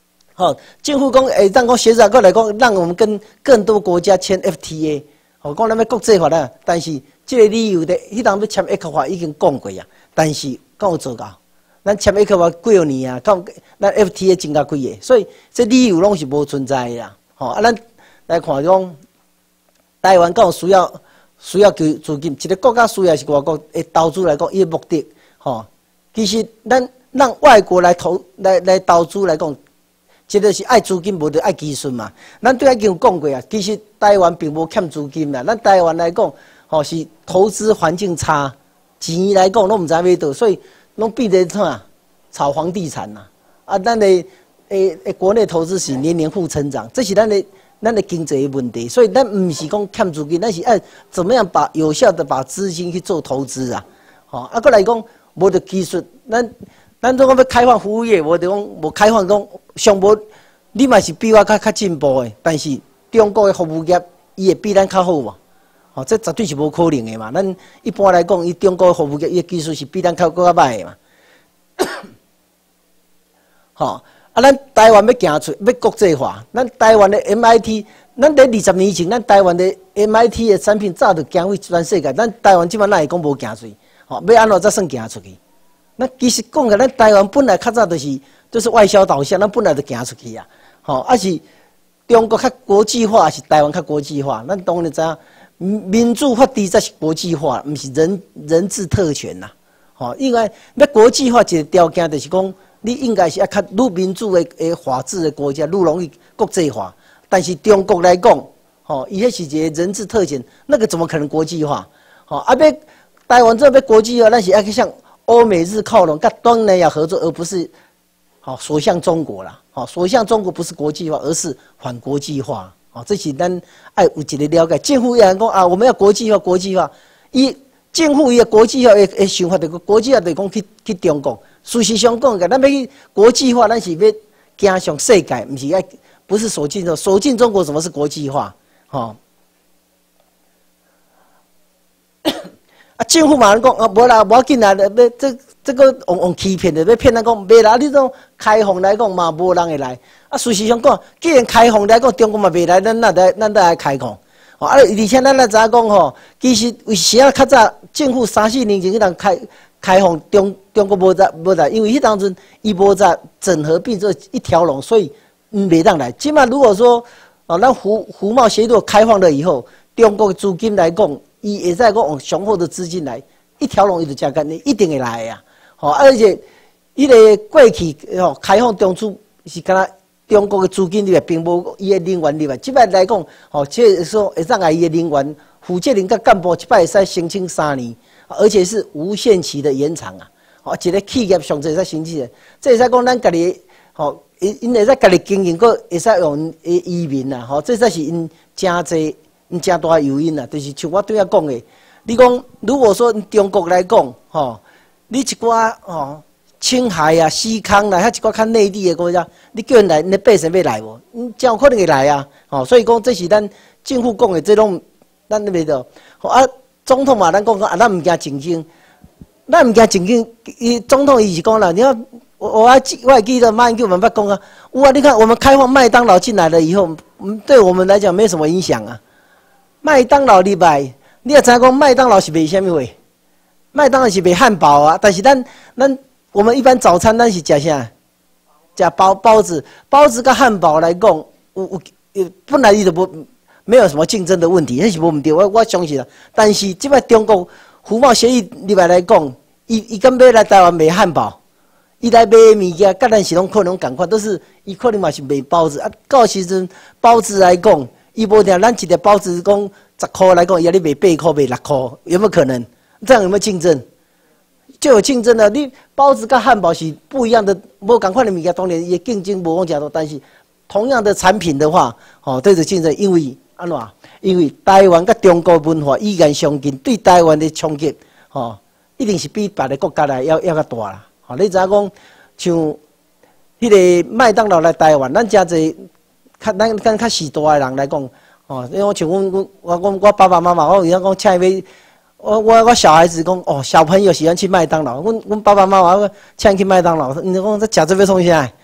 好，政府讲诶，让讲协助过来讲，让我们跟更多国家签 F T A， 好，讲咱要国际化啦。但是这个理由的，迄当要签 E C F A 已经讲过啊，但是敢有做到？咱签 E C F A 几多年啊？敢咱 F T A 增加几个？所以这理由拢是无存在的啦。好，啊，咱来看讲，台湾敢有需要需要资资金？一个国家需要是外国诶投资来讲，伊目的，吼，其实咱让外国来投来来投资来讲。这个是爱资金，无得爱技术嘛。咱对已经有讲过啊，其实台湾并无欠资金啦。咱台湾来讲，吼是投资环境差，钱来讲拢唔知要倒，所以拢变得啥炒房地产呐。啊，咱的诶诶国内投资是年年负成长，这是咱的咱的经济的问题。所以咱唔是讲欠资金，咱是爱怎么样把有效的把资金去做投资啊。吼，啊，过来讲无得技术，咱。咱总讲要开放服务业，无就讲无开放讲上无，你嘛是比我较较进步的，但是中国的服务业伊会比咱较好无？吼，这绝对是无可能的嘛。咱一般来讲，伊中国的服务业伊技术是比咱较搁较歹的嘛。吼，啊，咱台湾要行出要国际化，咱台湾的 M I T， 咱在二十年前，咱台湾的 M I T 的产品早就行去全世界，咱台湾即摆哪会讲无行出去？吼，要安怎才算行出去？那其实讲个，咱台湾本来较早就是就是外销导向，咱本来就行出去啊。吼，啊是中国较国际化，还是台湾较国际化？咱当然知影，民主法治才是国际化，毋是人人治特权呐。吼，因为要国际化一个条件就是讲，你应该是要较愈民主的诶法治的国家，愈容易国际化。但是中国来讲，吼，伊迄是一个人治特权，那个怎么可能国际化？吼，啊要台湾这要国际化，咱是要去向欧美日靠拢，跟东南亚合作，而不是好所向中国啦。好，所向中国不是国际化，而是反国际化。好，这是咱爱有一个了解。政府也讲啊，我们要国际化，国际化。伊政府伊个国际化的的想法，就国际化就讲去去中国。事实上讲个，咱要去国际化，咱是要走向世界，不是爱不是锁进中锁进中国，什么是国际化？好。啊，政府嘛讲啊，无啦，无要紧啦，要这这个用用欺骗的，要骗人讲，袂啦，你种开放来讲嘛，无人会来。啊，事实上讲，既然开放来讲，中国嘛袂来，咱哪得咱得来开放？哦，啊，而且咱来知影讲吼，其实为时啊较早，政府三四年前迄当开开放中中国无在无在，因为迄当阵伊无在整合并做一条龙，所以嗯袂当来。起码如果说哦，咱服服贸协议开放了以后，中国的资金来讲。伊会使讲用雄厚的资金来一条龙，伊就加干，你一定会来呀！吼，而且伊个过去吼开放中资是敢若中国的资金入来，并无伊的人员入来。即摆来讲，吼，即说会让伊的人员负责人甲干部，即摆会使申请三年，而且是无限期的延长啊！吼，一个企业上侪使申请的，这会使讲咱家己吼，因因会使家己经营，个会使用移民呐！吼，这才是因真济。真大诱因啊，就是像我对遐讲的，你讲如果说中国来讲，吼，你一寡吼青海啊、西康啦，遐一寡较内地的国家，你叫人来，你百姓要来无？嗯，真有可能会来啊，吼，所以讲这是咱政府讲的这种，咱那边的，啊，总统嘛，咱讲讲啊，咱唔惊竞争，咱唔惊竞争，伊总统伊是讲啦，你看我我还记我还记得马英九慢慢讲啊，哇，你看我们开放麦当劳进来了以后，嗯，对我们来讲没什么影响啊。麦当劳入来，你也知影讲麦当劳是卖什么货？麦当劳是卖汉堡啊，但是咱咱我们一般早餐咱是食啥？食包包子，包子跟汉堡来讲，有有本来伊就无没有什么竞争的问题，迄是无毋对，我我相信啦。但是即摆中国服贸协议入来来讲，伊伊敢要来台湾卖汉堡，伊来卖物件，甲咱是拢可能共款，都是伊可能嘛是卖包子啊。到时阵包子来讲。伊无定，咱一个包子讲十块来讲，伊要你卖八块、卖六块，有没有可能？这样有没有竞争？就有竞争了。你包子跟汉堡是不一样的，无共款的物件，当然也竞争无讲遮多。但是同样的产品的话，哦，对着竞争，因为安怎？因为台湾跟中国文化语言相近，对台湾的冲击，哦，一定是比别的国家来要要较大啦。哦，你知影讲像迄个麦当劳来台湾，咱遮济。较咱咱较时大的人来讲，哦，因为我像阮阮我我我爸爸妈妈，我有影讲请伊要，我我我小孩子讲，哦，小朋友喜欢去麦当劳，阮阮爸爸妈妈我请去麦当劳，你讲这食这要创啥？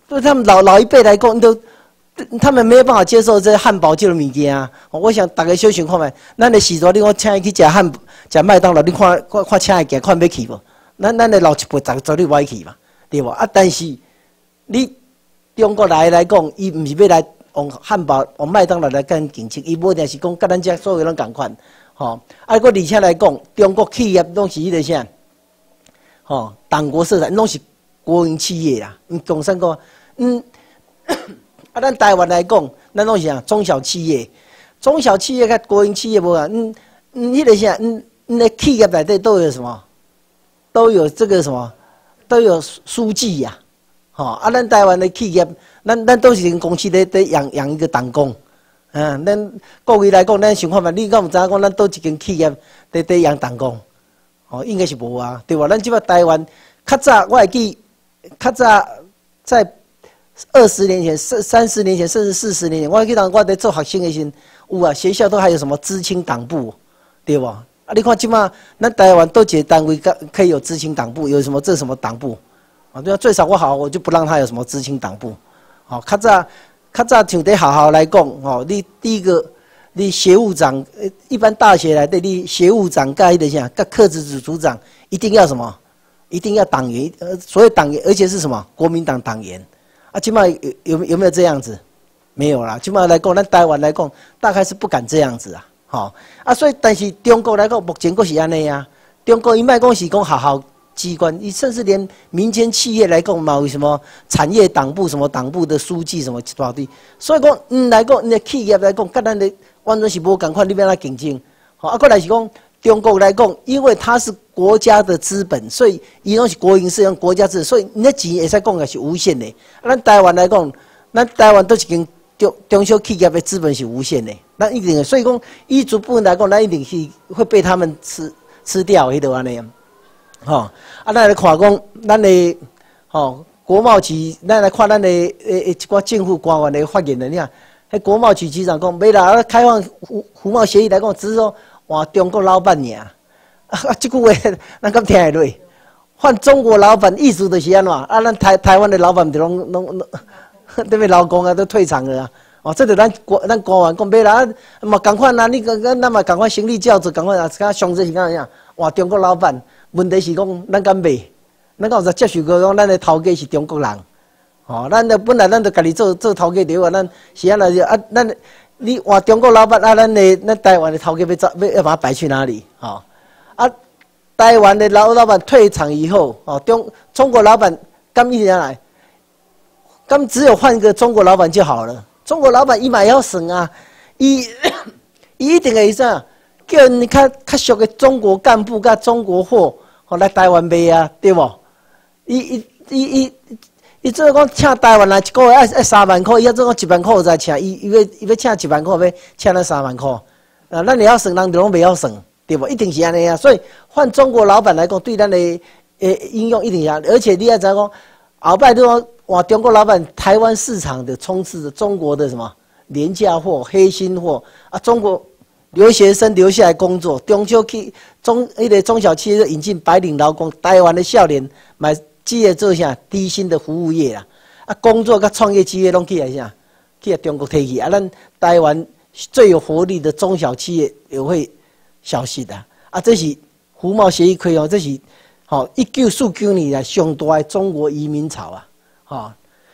对他们老老一辈来讲，都他们没有办法接受这汉堡这种物件啊。我想大家小想看觅，咱的时代，你讲请伊去食汉食麦当劳，你看看看请伊行，看要去无？咱咱的老一辈绝绝对不爱去嘛，对无？啊，但是你中国来来讲，伊毋是要来用汉堡、用麦当劳来跟竞争，伊无定是讲甲咱遮所有人共款，吼。啊，个而且来讲，中国企业拢是迄个啥，吼，党国色彩，拢是国营企业啦。嗯，共产党，嗯，啊，咱台湾来讲，咱拢是啥中小企业，中小企业甲国营企业无啊，嗯嗯，迄个啥，嗯，那企业内底都有什么？都有这个什么，都有书记呀、啊，吼啊！咱台湾的企业，咱咱都是公司咧咧养养一个党工，啊，咱各位来讲，咱想看嘛，你敢有知影讲咱倒一间企业咧咧养党工？哦，应该是无啊，对吧？咱即摆台湾，较早我会记，较早在二十年前、三三十年前，甚至四十年前，我记得我在做学生的时候，有啊，学校都还有什么知青党部，对吧？啊！你看，即马咱台湾多几个单位可以有知青党部，有什么这什么党部啊？对啊，最少我好，我就不让他有什么知青党部。好、哦，较早较早像得好好来讲，哦，你第一个，你学务长，一般大学来的，你学务长盖的啥，跟课职组组长一定要什么？一定要党员，呃，所谓党员，而且是什么？国民党党员。啊，起码有有有没有这样子？没有啦，起码来讲，咱台湾来讲，大概是不敢这样子啊。吼、哦、啊，所以但是中国来讲，目前阁是安尼啊。中国伊莫讲是讲学校机关，伊甚至连民间企业来讲嘛，有什么产业党部、什么党部的书记什么一大堆。所以讲，嗯来讲，那企业来讲，甲咱的完全是无共款，你要来竞争。好、哦，啊，过来是讲中国来讲，因为它是国家的资本，所以伊拢是国营是用国家资本，所以那钱会使讲也是无限的。啊，咱台湾来讲，咱台湾都是间中中小企业的资本是无限的。那一定，所以讲，依足部分来讲，咱一定是会被他们吃吃掉，迄个安尼，吼、哦。啊，咱来看讲，咱的吼国贸局，咱来看咱的诶诶一寡政府官员的发言的，你看，迄国贸局局长讲，没啦，开放服服贸协议来讲，只是说换中国老板尔。啊，这句话咱敢听会落？换中国老板，意思就是安怎？啊，咱台台湾的老板就拢拢拢，对不对？劳工啊都退场了啊。哦，这个咱官咱官员讲袂啦，嘛赶快啦，你个咱咱嘛赶快行李轿子，赶快啊，甲上这是干啥？哇，中国老板，问题是讲咱敢卖？咱敢有接受过讲咱的头家是中国人？哦，咱的本来咱就家己做做头家对啊，咱是安尼啊，咱你哇中国老板啊，咱的咱台湾的头家要走要要把它摆去哪里？哦，啊，台湾的老老板退场以后，哦，中中国老板敢一年来，敢只有换个中国老板就好了。中国老板伊嘛要省啊，伊伊一定会啥？叫你较较俗的中国干部甲中国货，吼来台湾卖啊，对无？伊伊伊伊伊做讲请台湾来一个月爱爱三万块，伊要做讲一万块才请，伊伊要伊要请一万块，要请咱三万块。啊，咱也要省，人就拢袂要省，对无？一定是安尼啊。所以换中国老板来讲，对咱的诶应用一定是，而且你要知讲，后摆都讲。哇！中国老板台湾市场的充斥着中国的什么廉价货、黑心货啊！中国留学生留下来工作，中小企中那个中小企业引进白领劳工，台湾的少年买企业做啥低薪的服务业啦啊！工作甲创业企业拢起来啥？去来中国摕去啊！咱台湾最有活力的中小企业也会消失的啊！这是服贸协议开哦，这是好一九四九年来上大的中国移民潮啊！吼，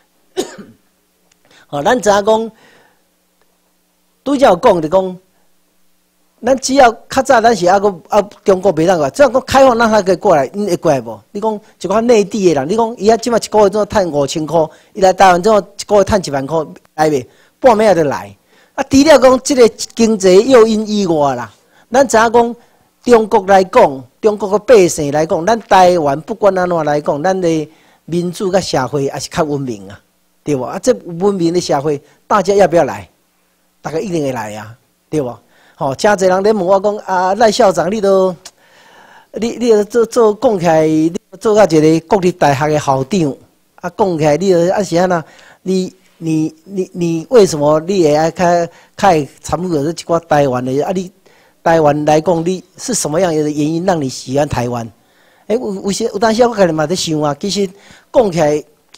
吼，咱知影讲，拄则有讲就讲，咱只要较早咱是啊个啊中国袂当过，只要讲开放，咱才可以过来，因会过来无？你讲一寡内地的人，你讲伊啊即马一个月总趁五千箍，伊来台湾总一个月趁一万箍，来袂？半暝也得来。啊，除了讲即个经济诱因以外啦，咱知影讲，中国来讲，中国个百姓来讲，咱台湾不管安怎来讲，咱的民主甲社会也是较文明啊，对不？啊，这文明的社会，大家要不要来？大家一定会来呀、啊，对不？吼、哦，真侪人咧问我讲啊，赖校长，你都你你做做讲起来，你做到一个国立大学的校长，啊，讲起来你啊是安那？你你你你为什么你会爱较较会参与这一寡台湾的？啊，你台湾来讲，你是什么样的原因让你喜欢台湾？诶、欸，有有些有当时我个人嘛在想啊，其实讲起来，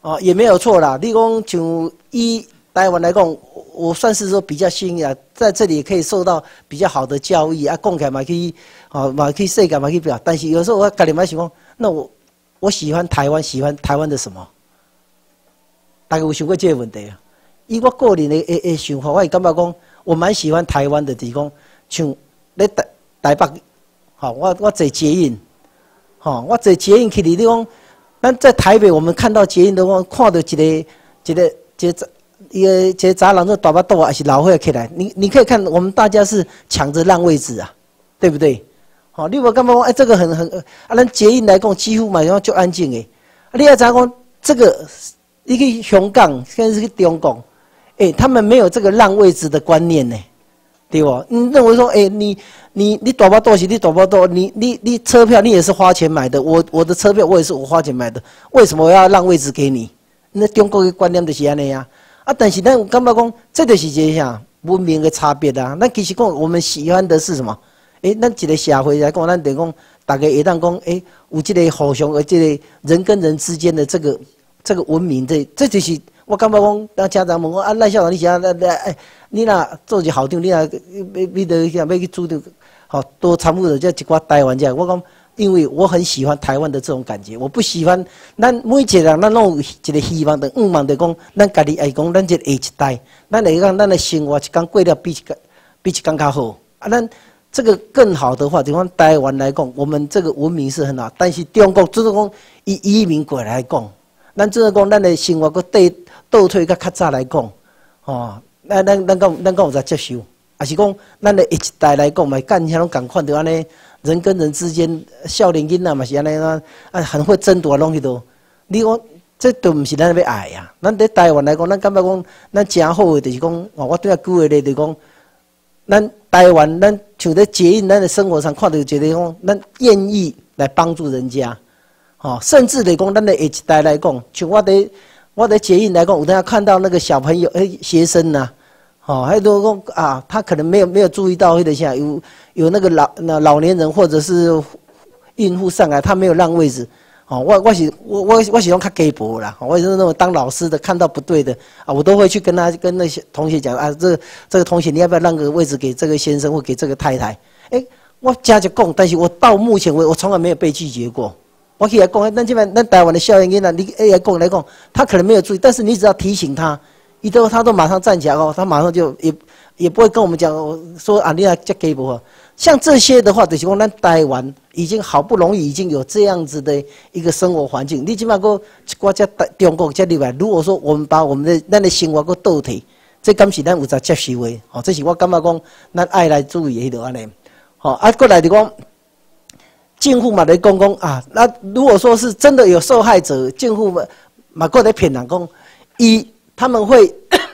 哦，也没有错啦。你讲像以台湾来讲，我算是说比较幸运啊，在这里也可以受到比较好的教育啊，讲起来嘛可以，哦嘛可以世界嘛可以表。但是有时候我家己嘛想讲，那我我喜欢台湾，喜欢台湾的什么？大家有想过这个问题啊？以我个人的诶诶想法，我会感觉讲，我蛮喜欢台湾的，就是讲像咧台台北，吼，我我坐捷运，吼，我坐捷运去你讲，咱在台北我们看到捷运的话，看到一个一个一个一个一个杂人这大巴肚还是老岁起来，你你可以看我们大家是抢着让位置啊，对不对？好，你有感觉讲，哎，这个很很啊，咱捷运来讲几乎嘛，然后就安静诶。啊，你要怎讲这个？你去香港，现在是去中国，哎、欸，他们没有这个让位置的观念呢，对不？你认为说，哎、欸，你你你大把多少？你大把多，你你你车票你也是花钱买的，我我的车票我也是我花钱买的，为什么我要让位置给你？那中国的观念就是安尼呀。啊，但是咱有感觉讲，这就是一个啥文明的差别啊。咱其实讲，我们喜欢的是什么？哎、欸，咱一个社会来讲，咱得讲，大家会当讲，哎、欸，有这个互相的这个人跟人之间的这个。这个文明，这这就是我感觉讲，让家长问我啊，赖校长，你想那那哎，你若做一校长，你若要你得要要去主张，好多参与的这一寡台湾这，我讲，因为我很喜欢台湾的这种感觉，我不喜欢咱每一个人，咱拢有一个希望的愿望的讲，咱家己爱讲，咱这下一代，咱来讲，咱的生活一天过了比一个比一天较好啊，咱这个更好的话，就讲台湾来讲，我们这个文明是很好，但是中国就是讲以移民过来讲。咱即个讲，咱的生活搁倒倒退较较早来讲，哦，咱咱咱讲咱讲有在接受，还是讲咱的一代来讲，嘛干遐拢共款着安尼，人跟人之间，少年囡仔嘛是安尼啊，啊很会争夺拢迄度。你讲这都毋是咱要爱呀。咱在台湾来讲，咱感觉讲，咱真好的就是讲，哦，我对啊句话咧，就是讲，咱台湾咱像在捷运咱的生活上看到觉得讲，咱愿意来帮助人家。哦，甚至来讲，咱的下一代来讲，像我在我在捷运来讲，有当看到那个小朋友，哎、欸，学生呐、啊，哦，还都讲啊，他可能没有没有注意到，或者像有有那个老那老年人或者是孕妇上来，他没有让位置，哦，我我是我我我喜欢看 gay 博啦，我也是那种当老师的，看到不对的啊，我都会去跟他跟那些同学讲啊，这这个同学你要不要让个位置给这个先生或给这个太太？哎、欸，我家就讲，但是我到目前为止，我从来没有被拒绝过。我可以来讲，咱这边咱台湾的少年囡仔，你哎来讲来讲，他可能没有注意，但是你只要提醒他，伊都他都马上站起来哦，他马上就也也不会跟我们讲说啊，你要接给不？像这些的话，就是讲咱台湾已经好不容易已经有这样子的一个生活环境，你起码个国家中国这里来，如果说我们把我们的咱的生活个倒退，这敢是咱有在接受的，哦，这是我感觉讲咱爱来注意的迄个安尼，好啊，过来就讲。政府嘛来讲讲啊，那如果说是真的有受害者，政府嘛嘛过来骗人讲，一他们会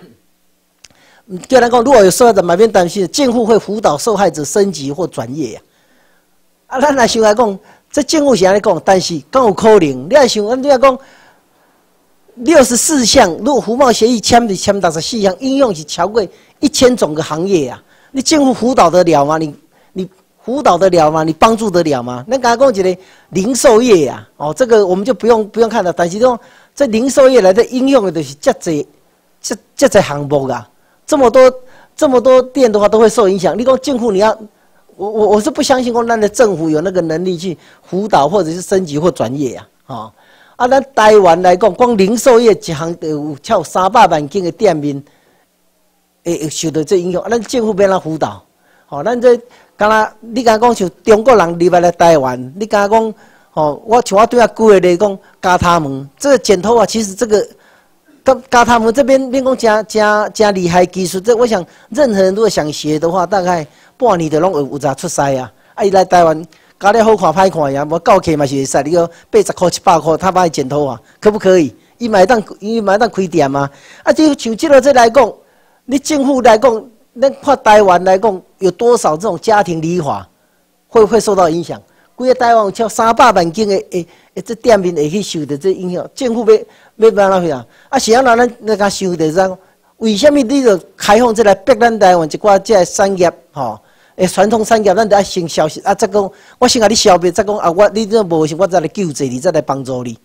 叫人讲，如果有受害者，马边担心，政府会辅导受害者升级或转业呀。啊，咱来想来讲，这政府是安尼讲，但是敢有可能？你来想，你来讲六十四项，如果服贸协议签的签六十四项，应用是超过一千种个行业呀、啊，你政府辅导得了吗？你你？辅导得了吗？你帮助得了吗？那刚刚讲一个零售业呀、啊，哦，这个我们就不用不用看了。但是说这零售业来的应用的就是这这这这这项目啊，这么多这么多店的话都会受影响。你讲政府你要，我我我是不相信说咱的政府有那个能力去辅导或者是升级或转业呀、啊，哦，啊，咱台湾来讲，光零售业一项就有超三百万间的店面，会受到这影响。啊，咱政府要哪辅导？哦，咱这。刚才你刚讲像中国人入来台湾，你刚讲哦，我像我对啊句话来讲，加他们这个剪头发，其实这个跟加他们这边变讲加加加厉害技术，这我想任何人如果想学的话，大概半年就拢有有咋出师啊！啊，伊来台湾加了好看歹看呀，无高客嘛是会使，你个八十块、七百块，他帮你剪头发，可不可以？伊买当伊买当开店嘛？啊，就像这个这来讲，你政府来讲。咱看台湾来讲，有多少这种家庭理发会会受到影响？规个台湾有超三百万间的诶诶，这店面会去受到这影响。政府要要办哪去啊？啊，是安怎咱咱甲想着啥？为什么你着开放这来逼咱台湾一寡这产业吼？诶，传统产业咱得先消息啊，再讲我先甲你消灭，再讲啊，我你这无行，我再来救济你，再来帮助你。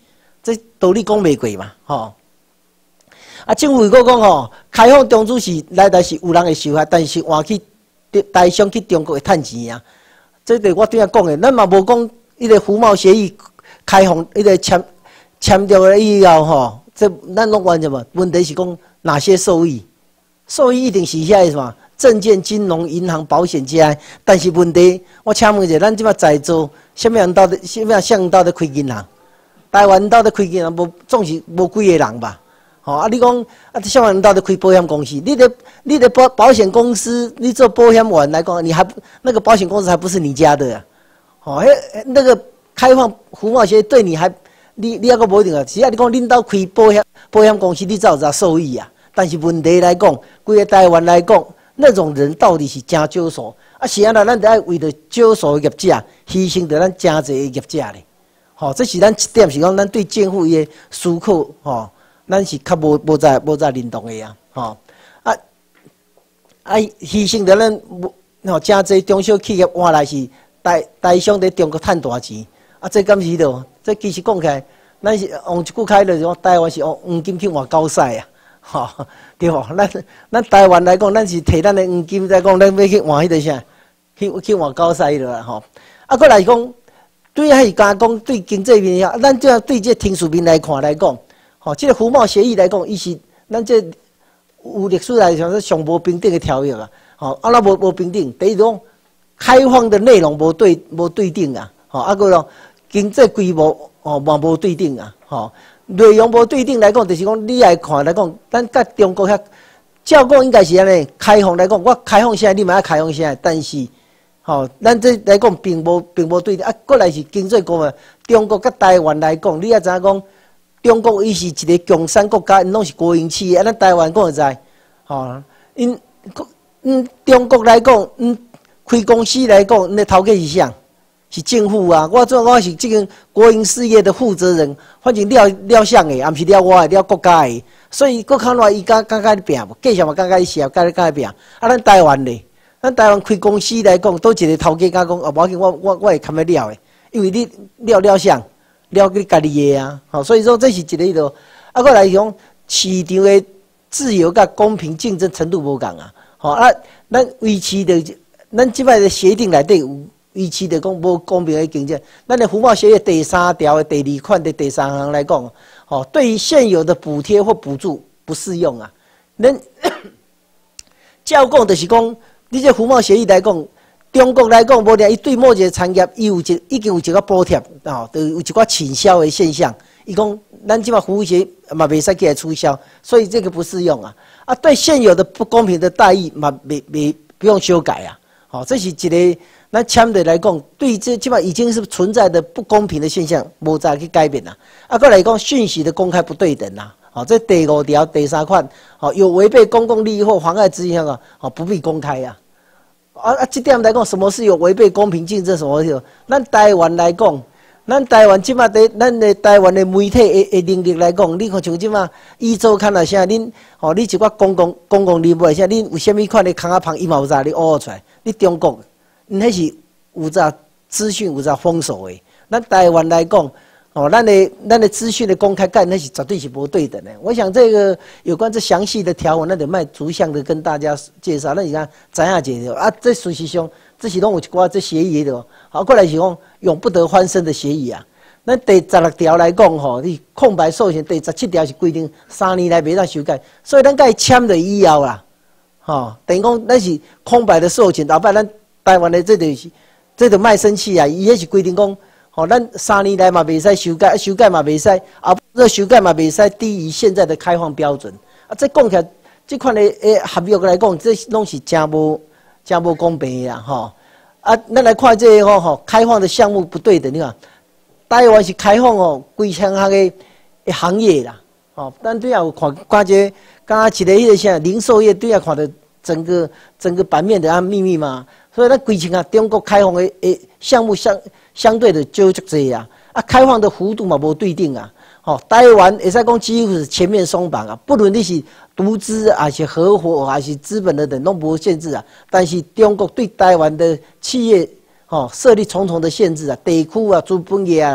这道理讲袂过嘛，吼。啊，政府佫讲吼，开放中主是来台是有人会受害，但是换去台商去中国会趁钱啊。这个我顶下讲的，咱嘛无讲迄个服贸协议开放，迄个签签掉了以后吼，这咱拢完全嘛。问题是讲哪些受益？受益一定是遐个什么？证券、金融、银行、保险这些，但是问题，我请问一下，咱即摆在座，什么人到底，什么人像到底开银行？台湾到底开银行，无总是无几个人吧？吼、哦、啊！你讲啊，什么人到底开保险公司？你的你的保保险公司，你做保险员来讲，你还那个保险公司还不是你家的啊？吼、哦，迄那个开放服贸协对你还，你你还个无一定啊。只要你讲恁兜开保险保险公司，你才有啥受益啊？但是问题来讲，规个台湾来讲。那种人到底是真少数，啊是安那，咱得爱为着少数业者牺牲着咱真侪业者咧，吼、哦，这是咱一点是讲咱对政府伊个思考，吼、哦，咱是较无无在无在认同的啊，吼、哦，啊啊牺牲着咱吼真侪中小企业换来是台台商伫中国趁大钱，啊这敢是着，这其实讲起来，咱是用一句开了讲，台湾是用黄金去换高赛啊。吼、哦，对吼，咱咱台湾来讲，咱是摕咱的黄金在讲，咱要去换迄个啥，去去换高赛落啦吼。啊，过来讲，对还是讲讲对经济面啊，咱这样对这听书面来看来讲，吼、哦，这个服贸协议来讲，伊是咱这有历史来讲是上无平等的条约啊。吼、哦，啊那无无平等，第一种开放的内容无对无对等啊。吼、哦，啊个咯经济规模哦嘛无对等啊。吼、哦。内容无对等来讲，就是讲你来看来讲，咱甲中国遐，照讲应该是安尼开放来讲，我开放啥，你嘛要开放啥，但是，吼、哦，咱这来讲并无并无对等啊。过来是经济国啊，中国甲台湾来讲，你也知影讲，中国伊是一个共产国家，因拢是国营企业，啊，咱台湾讲会知，吼、哦，因嗯中国来讲，嗯开公司来讲，因的头家是啥？是政府啊，我做我是这个国营事业的负责人，反正了了项的，也毋是了我的，了国家的，所以国看落伊敢敢甲你拼无，继续嘛敢甲你写，甲你甲你拼。啊，咱台湾咧，咱台湾开公司来讲，都一个头家甲讲，啊，无要紧，我我我会堪要了的，因为你了了项，了你家己的啊，吼，所以说这是一个迄落。啊，过来讲市场的自由甲公平竞争程度无共啊，吼啊，咱维持的，咱即摆的协定内底有。预期的讲无公平的竞争，咱的服贸协议第三条的第二款的第三项来讲，哦，对于现有的补贴或补助不适用啊。咱照讲就是讲，你这服贸协议来讲，中国来讲，无定伊对某一个产业，伊有一已经有一个补贴，哦，就有一寡倾销的现象。伊讲，咱即马服务协嘛袂使起来促销，所以这个不适用啊。啊，对现有的不公平的待遇嘛，袂袂不用修改啊。好，这是一个。那签的来讲，对这基本已经是存在的不公平的现象，无再去改变啦。啊，过来讲，讯息的公开不对等啦。好，这第五条第三款，好，有违背公共利益或妨碍执行啊，好，不必公开呀。啊啊，这点来讲，什么是有违背公平竞争？什么？咱台湾来讲，咱台湾即马在咱的台湾的媒体的的能力来讲，你看像即马伊周刊啊啥，恁哦，你一寡公共公共利益啥，恁有虾米款的空啊旁伊嘛有在你挖出来，你中国。因迄是有在资讯有在封锁的，咱台湾来讲，哦，咱的咱的资讯的公开概那是绝对是不对等的。我想这个有关这详细的条文，那得卖逐项的跟大家介绍。那你看知影一下啊，这事实上这是拢有一寡这协议的，好过来是讲永不得翻身的协议啊。咱第十六条来讲吼，你空白授权，第十七条是规定三年内袂当修改，所以咱甲伊签了以后啦，吼，等于讲咱是空白的授权，后摆咱。台湾的这就是，这就卖生气啊！伊迄是规定讲，吼、哦，咱三年内嘛袂使修改，修改嘛袂使，啊，这修改嘛袂使低于现在的开放标准。啊，这讲起来，这款的诶合约来讲，这拢是真无真无公平的啦，吼、哦。啊，咱来看这个吼、哦，开放的项目不对的，你看，台湾是开放哦，规项项的行业啦，哦，咱对下有看看这个，刚刚一个迄个啥零售业对下看到整个整个版面的啊秘密嘛。所以咱规定啊，中国开放的诶项目相相对的就足济啊，啊开放的幅度嘛无对等啊，吼、哦，台湾会使讲几乎是全面松绑啊，不论你是独资还是合伙还是资本的等拢无限制啊，但是中国对台湾的企业吼、哦、设立重重的限制啊，地区啊、资本业啊，吼、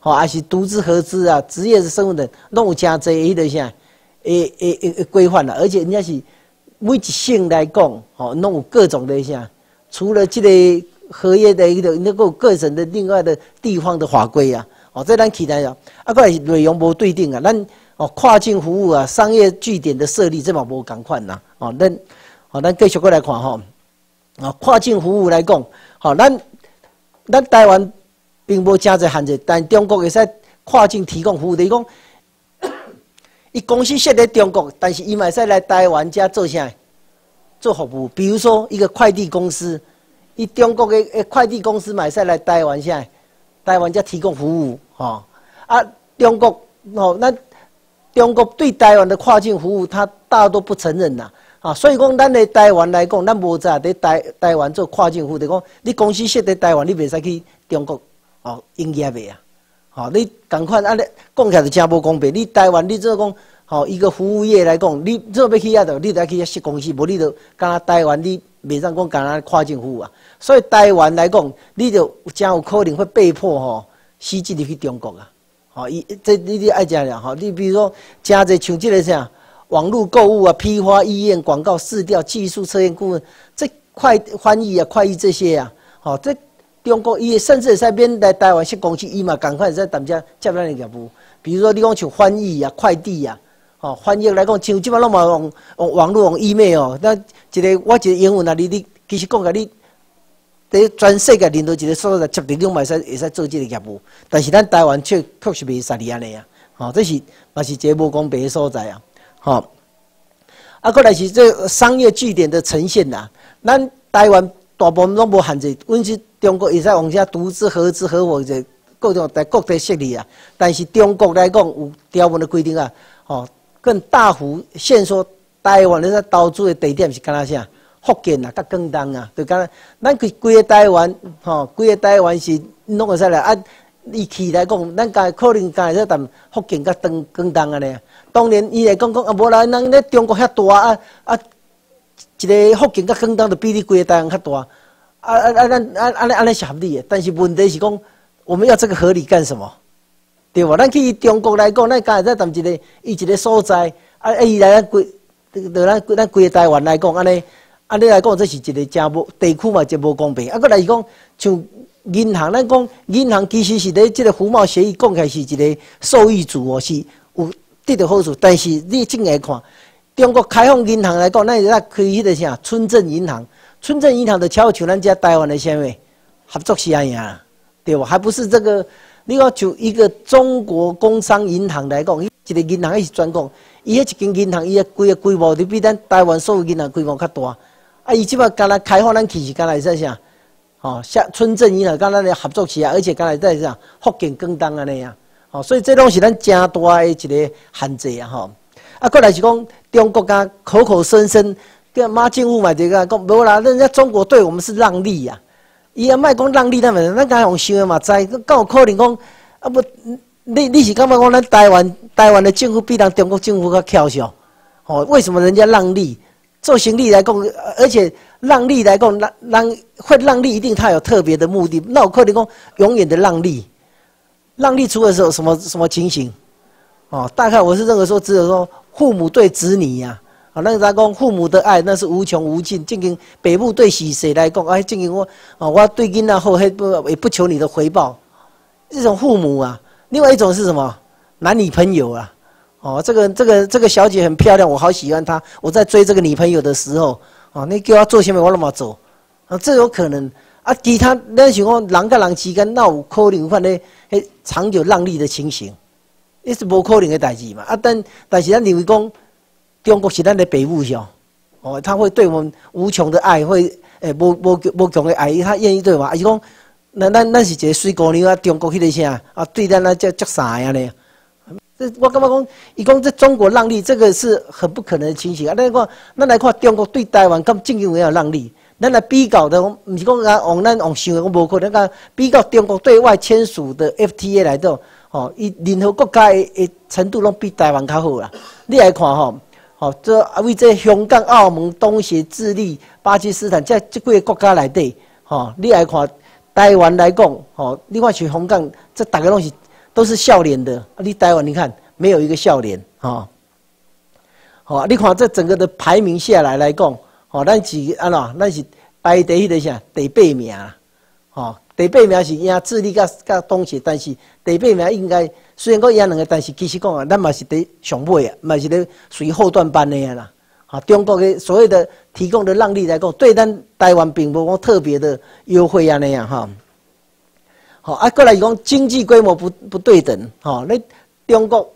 吼，还是独资合资啊，职业生物的，拢有真侪迄个啥，诶诶诶规范啦，而且人家是每一省来讲，吼，拢有各种的啥，除了这个合约的迄个，那个各省的另外的地方的法规啊，哦，这咱期待啊，啊，过来是内容无对定啊，咱哦跨境服务啊，商业据点的设立，这嘛无共款呐，哦，咱哦咱继续过来看吼，啊，跨境服务来讲，好，咱咱台湾。并无真侪限制，但中国会使跨境提供服务。就是讲，伊公司设在中国，但是伊嘛会使来台湾遮做啥？做服务。比如说一个快递公司，伊中国的快递公司嘛会使来台湾啥？台湾遮提供服务，吼、哦。啊，中国吼，咱、哦、中国对台湾的跨境服务，它大多不承认呐。啊，所以讲，咱的台湾来讲，咱无在伫台台湾做跨境服务。就讲，你公司设在台湾，你袂使去中国。哦，营业的啊，好、哦，你赶快啊！你讲起来就真无公平。你台湾，你做讲，好、哦、一个服务业来讲，你做要去遐度，你得去遐设公司，无你就干那台湾，你袂当讲干那跨境服务啊。所以台湾来讲，你就真有可能会被迫吼，袭击入去中国啊。好、哦，伊这你你爱讲了吼，你比如说，真侪像这个啥，网络购物啊、批发、医院广告、市调、技术测验顾问，这快翻译啊、快译这些啊，好、哦、这。中国伊甚至会使免来台湾设公司，伊嘛赶快在咱遮接咱的业务。比如说你讲像翻译啊、快递啊，吼、哦、翻译来讲，像即摆拢嘛用用网络用 email 哦。那一个我一个英文啊，你你其实讲甲你，伫全世界任何一个所在，绝对拢嘛会使会使做即个业务。但是咱台湾却确实袂使哩安尼啊，吼、哦，这是嘛是一个无公平的所在啊，吼、哦。啊，过来是这商业据点的呈现呐、啊，咱台湾。大部分拢无限制，阮是中国会使往遮独资、合资、合伙者各种在各地设立啊。但是中国来讲有条文的规定啊，吼，更大幅限缩台湾的投资的地点是干哪啥？福建啊，甲广东啊，就干咱规规个台湾，吼，规个台湾是拢会使来啊。伊去来讲，咱家可能家会使谈福建甲广广东安尼。当然伊会讲讲啊，无啦，咱咧中国遐大啊啊。一个福建甲广东就比你规个台湾较大，啊啊啊！咱啊安尼安尼是合理的，但是问题是讲，我们要这个合理干什么？对吧？咱去中国来讲，咱家在谈一个伊一个所在，啊啊伊来咱规，就咱咱规个台湾来讲，安尼安尼来讲，这是一个真无地区嘛，真无公平。啊，搁来是讲，像银行，咱讲银行其实是咧这个服贸协议讲起来是一个受益主哦，是有得到好处，但是你正来看。中国开放银行来讲，咱在开迄个啥村镇银行，村镇银行的巧像咱家台湾的啥物合作是安样，对吧？还不是这个，你讲就一个中国工商银行来讲，一个银行伊是专讲，伊迄一间银行伊个规个规模就比咱台湾所有银行规模较大。啊，伊即摆干那开放咱去是干那是啥？哦，像村镇银行干那的合作起啊，而且干那在啥福建广东安尼啊，哦，所以这拢是咱真大的一个限制啊，吼。啊，过来是讲中国家口口声声跟马政府嘛，这个讲无啦，人家中国对我们是让利呀、啊。伊也莫讲让利，咱们咱家用想的嘛，知敢有可能讲啊不，你你是感觉讲咱台湾台湾的政府比咱中国政府较巧小？哦，为什么人家让利？做生意来讲，而且让利来讲，让让会让利，一定他有特别的目的。那有可能讲永远的让利，让利除了是有什么什么情形？哦，大概我是认为说，只有说父母对子女呀、啊，啊，那咱讲父母的爱那是无穷无尽。正经北部对喜谁来讲，哎，正经我啊，我对囡仔好，不也不求你的回报，这种父母啊。另外一种是什么？男女朋友啊。哦，这个这个这个小姐很漂亮，我好喜欢她。我在追这个女朋友的时候，哦，你叫她做什么，我那么做，啊，这有可能啊。其他那情况，人跟人之间那有可能犯咧，迄长久让利的情形。这是无可能的代志嘛啊！但但是咱认为讲，中国是咱的北母兄，哦，他会对我们无穷的爱，会诶无无无穷的爱，他愿意对嘛？是讲，咱咱咱是一个水姑娘啊，中国迄个啥啊，对咱啊叫叫啥呀呢？这我感觉讲，伊讲这中国让利，这个是很不可能的情形啊！咱看，咱来看中国对台湾，咁正经有让利，咱来比较的，唔是讲啊，往咱往想的讲无可能，讲比较中国对外签署的 F T A 来到。哦，伊任何国家的程度拢比台湾较好啦。你来看吼，吼这啊为这香港、澳门、东协、智利、巴基斯坦这这几个国家内底，吼你来看台湾来讲，吼你看像香港，这大家拢是都是笑脸的，你台湾你看没有一个笑脸啊。好、哦，你看这整个的排名下来来讲，哦，咱是安怎？咱是排第迄个啥？第八名啦。哦，第八名是赢智利甲甲东协，但是第八名应该虽然讲赢两个，但是其实讲啊，咱嘛是伫上尾啊，嘛是咧属于后段班的呀啦。啊，中国的所谓的提供的让利来讲，对咱台湾并无讲特别的优惠啊那样哈。好、啊，过来讲经济规模不不对等，吼、哦，你中国。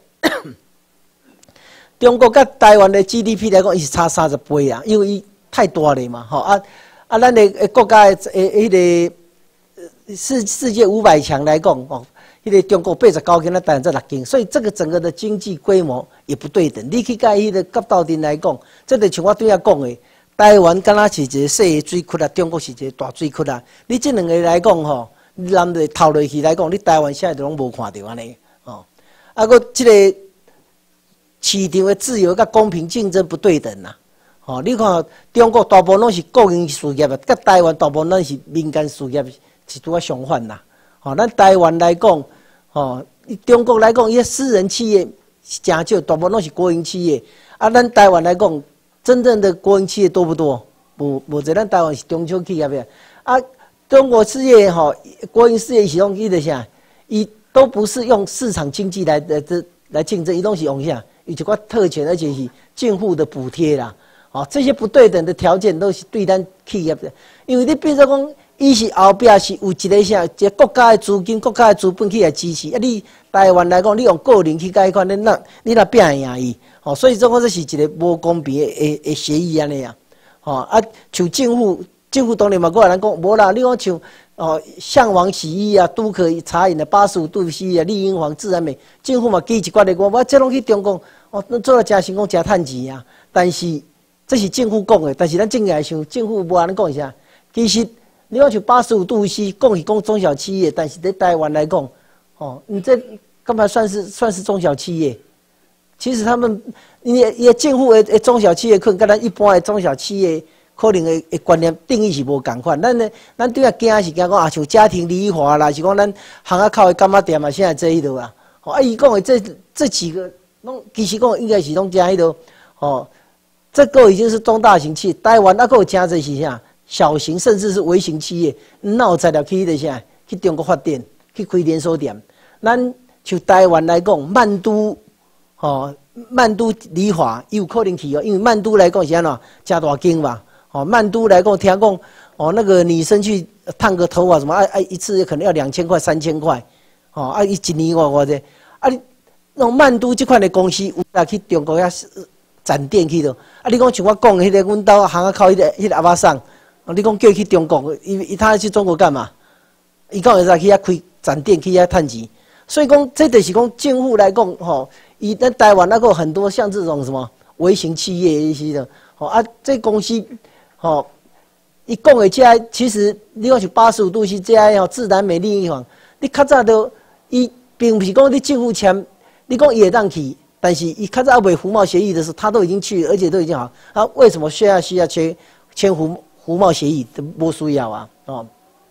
中国甲台湾的 G D P 来讲，伊是差三十倍啊，因为伊太大了嘛，吼啊啊，咱的国家的诶迄个世世界五百强来讲，哦，迄个中国八十九间，咱台湾才六间，所以这个整个的经济规模也不对等。你去甲迄个甲斗阵来讲，这就像我对遐讲的，台湾敢若是一个细的水窟啦，中国是一个大水窟啦。你这两个来讲吼，咱就透落去来讲，你台湾现在都拢无看到安尼，哦，啊个这个。市场的自由甲公平竞争不对等呐，哦，你看中国大部分拢是国营事业啊，甲台湾大部分咱是民间事业，是拄啊相反呐。哦，咱台湾来讲，哦，中国来讲，伊私人企业真少，大部分拢是国营企业。啊，咱台湾来讲，真正的国营企业多不多？无无在咱台湾是中小企业呀。啊，中国事业吼，国营事业是用伊的啥？伊都不是用市场经济来来这来竞争，伊拢是用啥？有一寡特权，而且是政府的补贴啦，哦，这些不对等的条件都是对咱企业的，因为你变做讲，伊是后壁是有一个啥，一个国家的资金、国家的资本去来支持，啊，你台湾来讲，你用个人去解款，你那你那拼赢伊，哦，所以说这是一个无公平的的的协议安尼啊，哦，啊，像政府，政府当然嘛，过来咱讲，无啦，你讲像。哦，向往洗衣啊，都可以茶饮的八十五度 C 啊，丽婴房、自然美，政府嘛给一寡的我，我这拢去中国，哦，做了加成功加趁钱啊。但是这是政府讲的，但是咱正来想，政府无安尼讲一下。其实你要像八十五度 C， 讲是讲中小企业，但是在台湾来讲，哦，你这干嘛算是算是中小企业？其实他们也也政府的中小企业，可能跟咱一般的中小企业。可能的观念定义是无共款，咱呢，咱对啊惊是惊讲啊，像家庭理华啦，是讲咱巷仔口的干妈店嘛，现在这一路啊，哦，啊，伊讲的这这几个，拢其实讲应该是拢加迄落，哦，这个已经是中大型企业，台湾那个加这是啥？小型甚至是微型企业，那有材料去的啥？去中国发展，去开连锁店。咱像台湾来讲，曼都，哦，曼都理华有可能去哦，因为曼都来讲是安怎，加大间嘛。哦，曼都来讲，听讲哦，那个女生去烫个头啊，什么啊啊，一次可能要两千块、三千块，哦啊，一一年我我这啊，你那种曼都这款的公司，有来去中国遐展店去咯。啊，你讲像我讲的迄个，阮兜巷仔口迄个迄个阿爸桑，你讲叫去中国，伊伊他去中国干嘛？伊讲会使去遐开展店，去遐趁钱。所以讲，这就是讲政府来讲，吼、哦，以咱台湾那个很多像这种什么微型企业一些的，哦啊，这公司。哦，伊讲的这其实你讲是八十五度 C 这哦，自然美丽房，你较早都伊并不是讲你政府签，你讲也当去，但是伊较早未服贸协议的时候，他都已经去，而且都已经好，啊，为什么需要需要签签服服贸协议？都不需要啊，哦。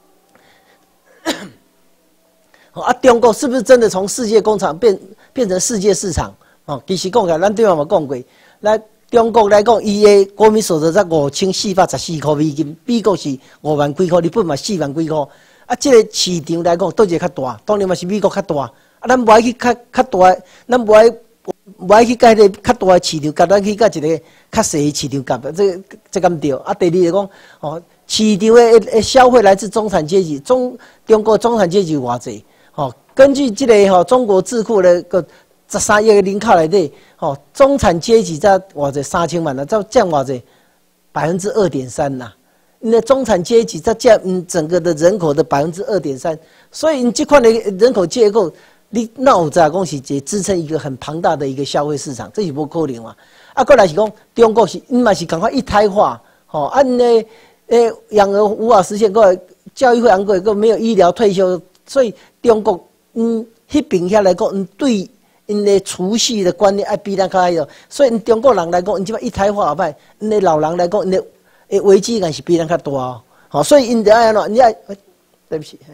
啊，中国是不是真的从世界工厂变变成世界市场？哦，其实讲起来，咱对方嘛讲过，来。中国来讲，伊的国民所得才五千四百十四块美金，美国是五万几块，日本嘛四万几块。啊，这个市场来讲，倒一个较大，当然嘛是美国较大。啊，咱无爱去较较大，咱无爱无爱去甲迄个较大的市场，甲咱去甲一个较细的市场夹，这这敢对？啊，第二来讲，哦，市场的的消费来自中产阶级，中中国中产阶级偌济？哦，根据这个吼、哦、中国智库的个。十三亿个人口内底，吼，中产阶级才偌济三千万啦，才占偌济百分之二点三呐。那中产阶级才占嗯整个的人口的百分之二点三，所以你这块的人口结构，你那有在讲是一支撑一个很庞大的一个消费市场，这是不可能嘛。啊，过来是讲中国是，嘛是赶快一胎化，吼，按呢，诶，养儿无法实现，过来教育费昂贵，个没有医疗退休，所以中国嗯，迄边遐来讲，嗯对。因的储蓄的观念爱比咱较好，所以中国人来讲，因即摆一胎化后摆，因的老人来讲，因的诶危机感是比咱较大哦。好，所以因得爱喏，你爱，对不起，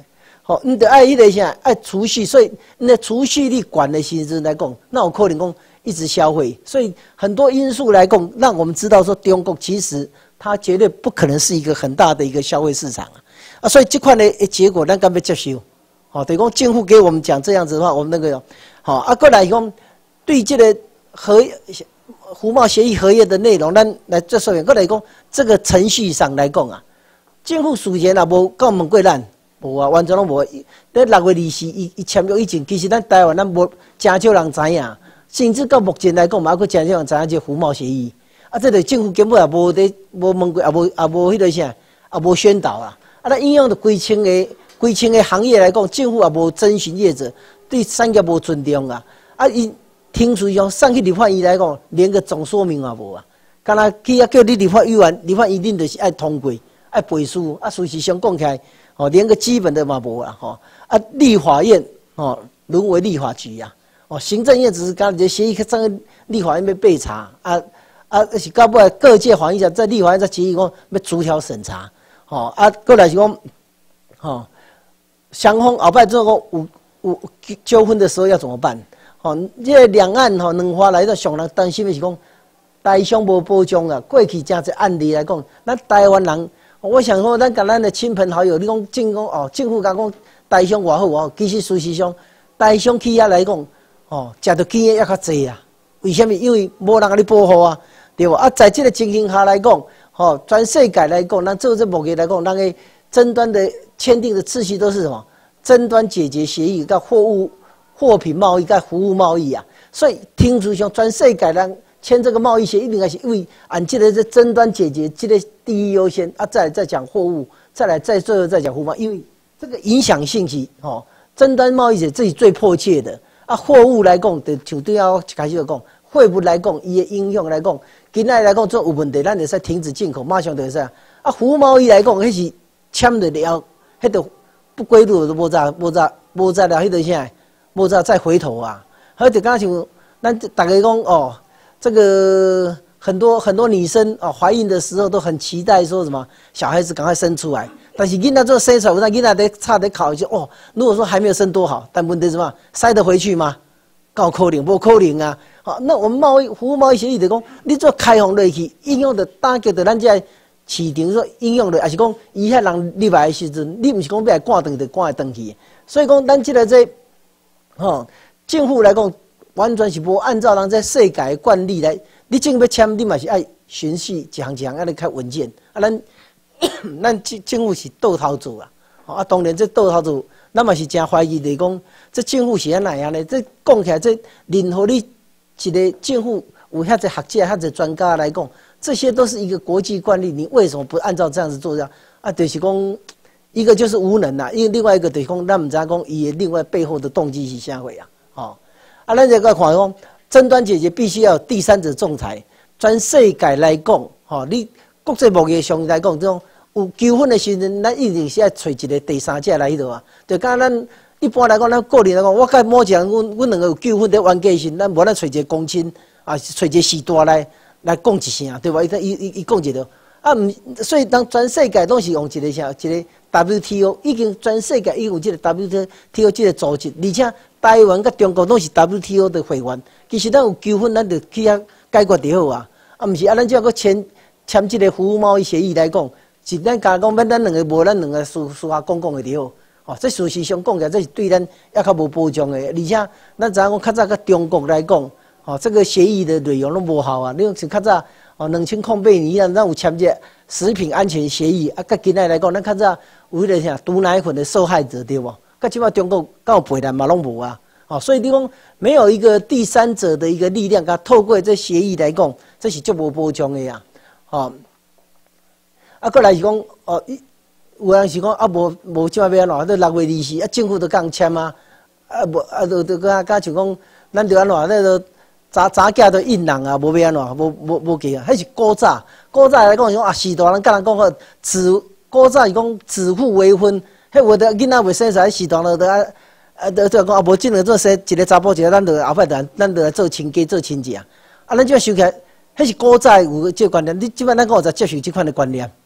吼，你得爱迄个啥，爱储蓄，所以你的储蓄率管的时阵来讲，那有可能讲一直消费，所以很多因素来讲，让我们知道说中国其实它绝对不可能是一个很大的一个消费市场啊，啊，所以这块的结果咱敢要接受？好，等于讲政府给我们讲这样子的话，我们那个好啊，过来讲对这个合服贸协议合约的内容，咱来做说明。过来讲这个程序上来讲啊，政府事前也无告问过咱。无啊，完全拢无。咧六月二十，伊伊签约以前，其实咱台湾咱无真少人知影，甚至到目前来讲，嘛还佫真少人知影这服贸协议。啊，这个政府根本也无咧无问过，也无也无迄个啥，也无宣导啦。啊，咱影响着规千个规千个行业来讲，政府也无征询业者，对产业无尊重啊。啊，伊听说用上去立法院来讲，连个总说明也无啊。干那去啊叫你立法委员，立法院恁就是爱通过，爱背书。啊，事实上讲起来。哦，连个基本的嘛无啦，吼啊！立法院哦沦为立法局呀、啊，哦，行政院只是刚这协议上个立法院要备查啊啊，是到尾各界反映下，在立法院在决议讲要逐条审查，吼啊，过来是讲，吼双方后摆做讲有有纠纷的时候要怎么办？吼，这个两岸吼两方来到上人担心的是讲台商无保障啊，过去真侪案例来讲，咱台湾人。我想说，咱甲咱的亲朋好友，你讲政府哦，政府甲讲台商偌好哦，其实事实上，台商企业来讲，哦，食到钱也较济啊。为什么？因为无人甲你保护啊，对吧？啊，在这个情形下来讲，哦，全世界来讲，咱做这目的来讲，咱个争端的签订的秩序都是什么？争端解决协议、甲货物、货品贸易、甲服务贸易啊。所以，听说像全世界人。签这个贸易协议，应该是因为按这个这争端解决，这个第一优先啊，再来再讲货物，再来再最后再讲服务贸易，因为这个影响性是哦，争端贸易是自己最迫切的啊。货物来讲，就像对啊开始讲，货物来讲，伊的影响来讲，今仔来讲做有问题，咱就使停止进口，马上就使啊。服务贸易来讲，迄是签了了，迄个不归路都无再无再无再了，迄个啥，无再再回头啊。还就刚像咱大家讲哦。这个很多很多女生啊，怀孕的时候都很期待说什么小孩子赶快生出来。但是囡仔做生出来，我那囡仔得差得考一下哦。如果说还没有生多好，但问题是什么？塞得回去吗？够可能，不可能啊。好，那我们贸易服务贸易协议就讲，你做开放落去，应用的打击的咱这市场说应用的，还是讲以遐人入来的时阵，你不是讲要来赶断就赶会断去。所以讲咱这个这，吼，政府来讲。完全是无按照人在世界的惯例来，你正要签，你嘛是爱循序一项一项安尼较稳健。啊，咱咱政政府是倒头做啊，啊，当然这倒头做，咱嘛是真怀疑的讲，这政府是安怎样呢？这讲起来，这任何你一个政府有遐侪学者、遐侪专家来讲，这些都是一个国际惯例，你为什么不按照这样子做？啊，就是讲一个就是无能啦，因为另外一个就是讲，咱唔知讲伊另外背后的动机是啥货啊？哦。啊，咱这个看讲，争端解决必须要有第三者仲裁。全世界来讲，吼，你国际贸易上来讲，这种有纠纷的时阵，咱一定是要找一个第三者来迄度啊。就讲咱一般来讲，咱个人来讲，我甲某一个人，阮阮两个有纠纷在冤家时，咱无咱找一个公亲啊，找一个士大来来讲一声，对吧？伊伊伊伊讲一个啊，唔，所以当全世界拢是用一个啥，一个 W T O， 已经全世界已经有这个 W T O 这个组织，而且。台湾甲中国都是 W T O 的会员，其实咱有纠纷，咱就去遐解决就好啊。啊，毋是啊，咱只要搁签签这个服务贸易协议来讲，是咱家讲，咱咱两个无咱两个私私下讲讲的就好。哦，这事实上讲起来，这是对咱也较无保障的，而且咱知影讲较早甲中国来讲，哦，这个协议的内容都无效啊。你像较早哦，两千零八年啊，咱有签这食品安全协议啊，甲今仔来讲，咱较早有迄个啥毒奶粉的受害者对无？甲即摆中国到陪咱嘛拢无啊，哦，所以你讲没有一个第三者的一个力量，甲透过这协议来讲，这是足无保障的呀，哦，啊，过来是讲哦，有人是讲啊，无无即摆要安怎？这六月二十啊，政府都刚签啊，啊无啊，都都甲甲像讲，咱就安怎？那个早早价都印人啊，无要安怎？无无无给啊，迄是古早，古早来讲是讲啊，时代人甲人讲个子，古早是讲子父为婚。迄有的囡仔未生出来，时段了，都啊啊，都都讲啊，无即两做生一个查甫，一个咱就后摆咱咱就来做亲家做亲戚啊。啊，咱即摆想起来，迄是古早有即个观念，你即摆咱讲有在接受即款的观念，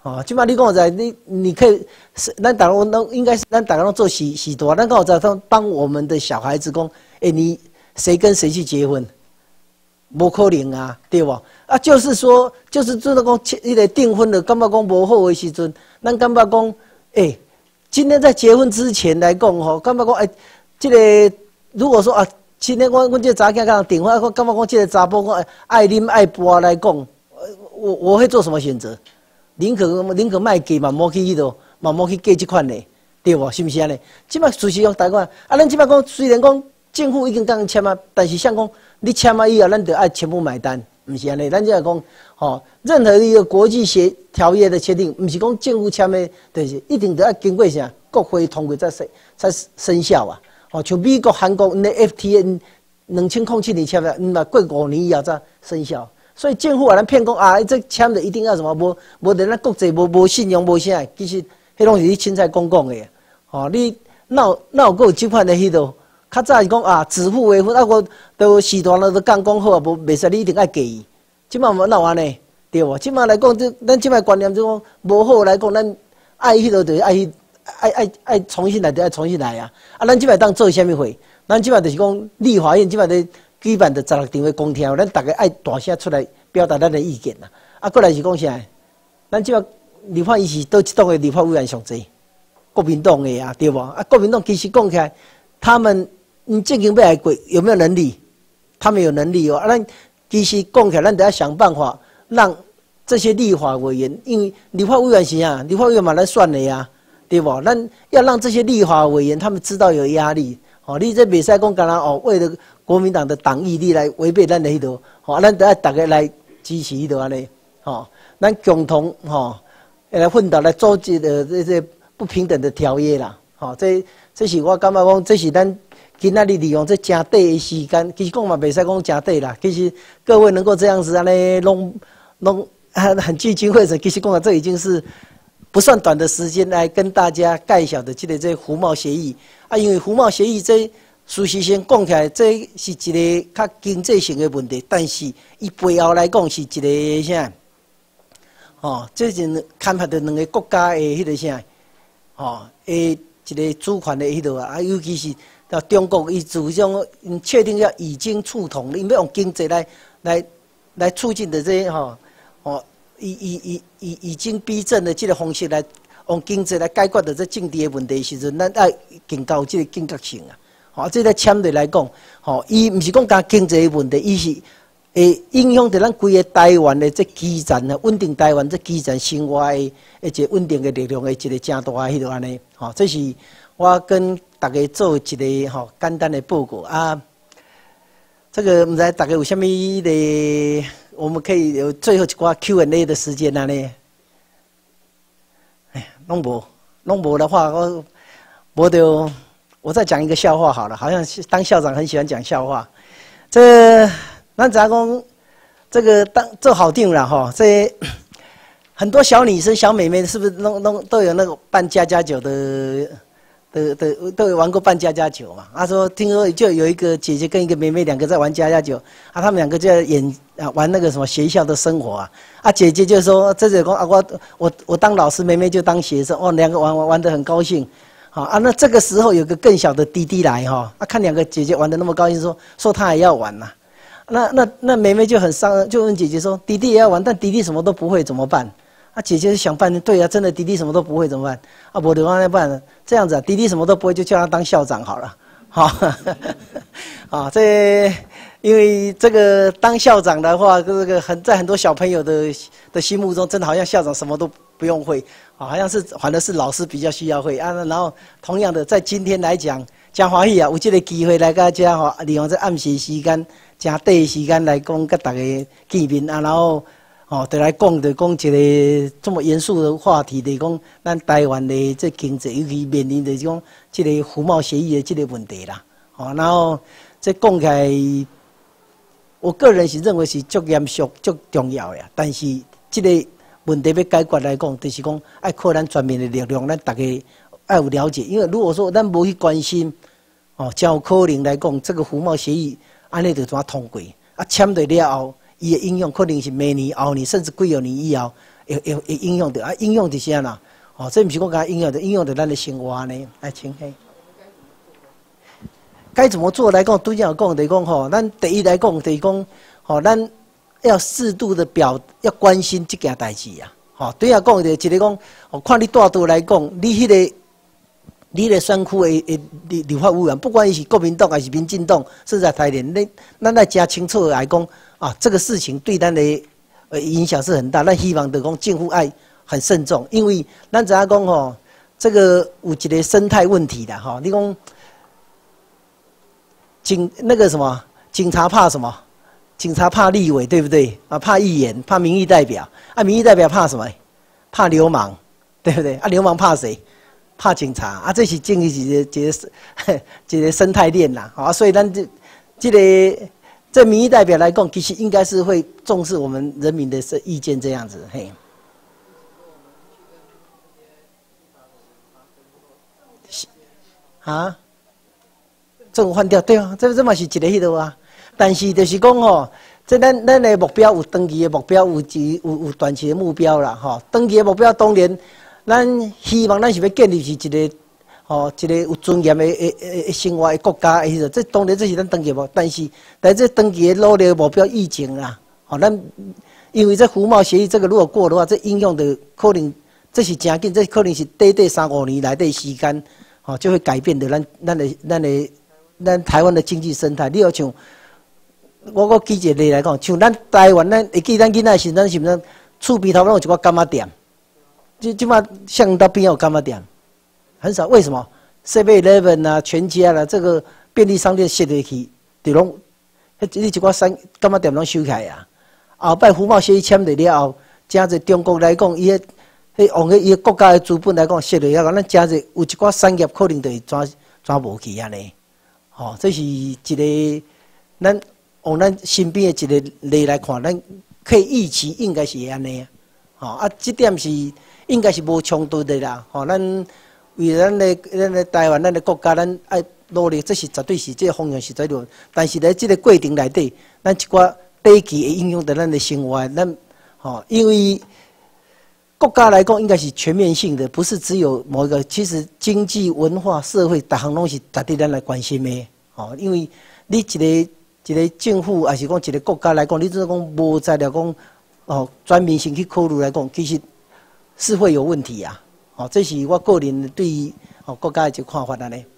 哦，即摆你讲在你你可以，咱大家都应该是咱大家都做喜喜多，咱刚好在帮我们的小孩子讲，哎、欸，你谁跟谁去结婚？无可能啊，对不？啊，就是说，就是真的讲，迄个订婚的，感觉讲无好的时阵，咱感觉讲，哎、欸，今天在结婚之前来讲吼，感觉讲，哎、欸，这个如果说啊，今天我我这查囝讲订婚，我感觉讲这个查甫讲爱啉爱播来讲，我我会做什么选择？宁可宁可卖嫁嘛，莫去迄度，嘛莫去嫁这款的，对不？是不是安尼？即摆随时用台湾，啊，咱即摆讲虽然讲政府已经跟签啊，但是像讲。你签了以后，咱就爱全部买单，不是安尼。咱就来讲，吼，任何一个国际协条约的签订，不是讲政府签的，就是一定都要经过啥国会通过才生才生效啊。吼，像美国、韩国那 F T A， 两千零七年签的，嗯嘛过五年以后才生效。所以政府啊，咱骗讲啊，这签的一定要什么，无无连咱国际无无信用无啥，其实迄拢是你凊彩讲讲的。吼，你哪哪有有这款的迄度？较早是讲啊，指腹为婚，啊，我都时段了都讲讲好啊，无袂使你一定爱嫁伊。即摆无哪有安尼，对无？即摆来讲，这咱即摆观念就讲无好来讲，咱爱迄个就是爱迄爱爱爱重新来就爱重新来啊！啊，咱即摆当做啥物会？咱即摆就是讲立法院即摆咧举办的十六场的公听，咱大家爱大声出来表达咱的意见啦。啊，过来是讲啥？咱即摆立法院是倒一党的立法委员上济，国民党的啊，对无？啊，国民党其实讲起来，他们。你正经要来过有没有能力？他们有能力哦。啊，咱其实讲起来，咱得要想办法让这些立法委员，因为立法委员是啊，立法委员嘛咱选的呀，对不？咱要让这些立法委员他们知道有压力。哦，你这袂使讲干啦哦，为了国民党的党意你来违背咱的迄度，哦，咱得要大家来支持迄度安尼，哦，咱共同吼来奋斗来组织的这些不平等的条约啦，哦，这这是我感觉讲，这是咱。今仔日利用这真短的时间，其实讲嘛袂使讲真短啦。其实各位能够这样子安尼弄弄很聚精会神，其实讲啊，这已经是不算短的时间来跟大家介绍的这个这服贸协议啊。因为服贸协议这事实上讲起来，这是一个较经济性的问题，但是伊背后来讲是一个啥？哦，这是牵涉到两个国家的迄个啥？哦，诶，一个主权的迄度啊，尤其是。到中国，伊主张确定要已经触统，因为用经济来来来促进的这些吼，哦，已已已已已经逼正的这个方式来用经济来解决的这政治的问题时阵，咱爱更高这个警觉性啊！吼，这个相对来讲，吼，伊毋是讲讲经济的问题，伊是会影响到咱规个台湾的这基层啊，稳定台湾这基层生活的一个稳定的力量的一个正大迄个安尼，吼，这是我跟。大家做一个吼简单的报告啊，这个唔知大家有虾米的，我们可以有最后一寡 Q and A 的时间啊呢？哎，弄无弄无的话，我我就我再讲一个笑话好了，好像当校长很喜欢讲笑话。这咱咱讲这个当做好定了哈，这很多小女生、小妹妹是不是弄弄都有那个办家家酒的？都都都有玩过扮家家酒嘛？他说听说就有一个姐姐跟一个妹妹两个在玩家家酒，啊，他们两个就在演啊玩那个什么学校的生活啊，啊，姐姐就说这就讲啊我我我当老师，妹妹就当学生，哦，两个玩玩玩得很高兴，好啊，那这个时候有个更小的弟弟来哈，啊，看两个姐姐玩得那么高兴，说说他也要玩呐、啊，那那那妹妹就很伤，就问姐姐说弟弟也要玩，但弟弟什么都不会怎么办？啊，姐姐想半天，对啊，真的弟弟什么都不会怎么办？啊，我的话那办这样子啊，弟弟什么都不会，就叫他当校长好了，好，啊，这因为这个当校长的话，这个很在很多小朋友的的心目中，真的好像校长什么都不用会，啊，好像是反而是老师比较需要会啊。然后同样的，在今天来讲，真欢喜啊，有这个机会来到这哈，利用这暗时时间、真短的时间来讲，跟大家见面啊，然后。哦，就来讲就讲一个这么严肃的话题，就是讲咱台湾的这经济，尤其面临的这种这个服贸协议的这个问题啦。哦，然后这讲起来，我个人是认为是足严肃、足重要的。但是这个问题要解决来讲，就是讲爱靠咱全面的力量，咱大家爱有了解。因为如果说咱无去关心，哦，才有可能来讲这个服贸协议安尼就怎通过啊？签对了后。伊的影响可能是明年、后年，甚至几二年以后， 会会会影响到啊，影响伫啥啦？哦，这毋是讲甲影响到，影响到咱的生活呢。来，请嘿。该怎么做来讲？拄则有讲，就是讲吼，咱第一来讲，就是讲，吼，咱要适度的表，要关心这件代志啊。吼，对啊，讲就一个讲，哦，看你大度来讲，你迄、那个，你迄个选区的的立立法委员，不管伊是国民党还是民进党，甚至台联，你咱来加清楚来讲啊，这个事情对咱的呃影响是很大。咱希望就讲政府爱很慎重，因为咱知影讲吼，这个有一个生态问题的吼，你讲。警那个什么，警察怕什么？警察怕立委，对不对？啊，怕议员，怕民意代表。啊，民意代表怕什么？怕流氓，对不对？啊，流氓怕谁？怕警察。啊，这是建立一个一个一个生态链啦。啊，所以咱这这个这民意代表来讲，其实应该是会重视我们人民的意见这样子。嘿。啊？政府换掉，对啊，这这嘛是一个迄落啊。但是就是讲吼，这咱咱的目标有长期的目标，有有有有短期的目标啦，吼。长期的目标当然，咱希望咱是要建立是一个吼一个有尊严的诶诶生活的国家的迄个，这当然这是咱长期目标。但是，但这长期的努力的目标疫情啦，吼，咱因为这服贸协议这个如果过的话，这影响的可能这是真紧，这可能是短短三五年来的时间，吼就会改变的咱咱的咱的。咱台湾的经济生态，你要像我我举一个例来讲，像咱台湾，咱会记咱囡仔时，咱是毋是厝边头拢有一寡柑仔店？即即马巷道边有柑仔店，很少。为什么 ？seven eleven 啊，全家啦，这个便利商店设落去，就拢，迄你一寡商柑仔店拢收起来啊。后摆服贸协议签落了后，真侪中国来讲，伊个迄往个伊个国家的资本来讲，设落了后，咱真侪有一寡产业可能就会转转无去安尼。哦，这是一个咱往咱身边的一个例来看，咱可以预期应该是安尼啊。哦啊，这点是应该是无冲突的啦。哦，咱为咱的咱的台湾，咱的国家，咱爱努力，这是绝对是这个方向是绝对。但是在这个过程内底，咱一寡短期会影响到咱的生活，咱哦，因为国家来讲应该是全面性的，不是只有某一个。其实经济、文化、社会，各项拢是值得咱来关心的。哦，因为你一个一个政府，还是讲一个国家来讲，你只讲无在了讲哦，全面性去考虑来讲，其实是会有问题啊。哦，这是我个人对于哦国家的一个看法安尼。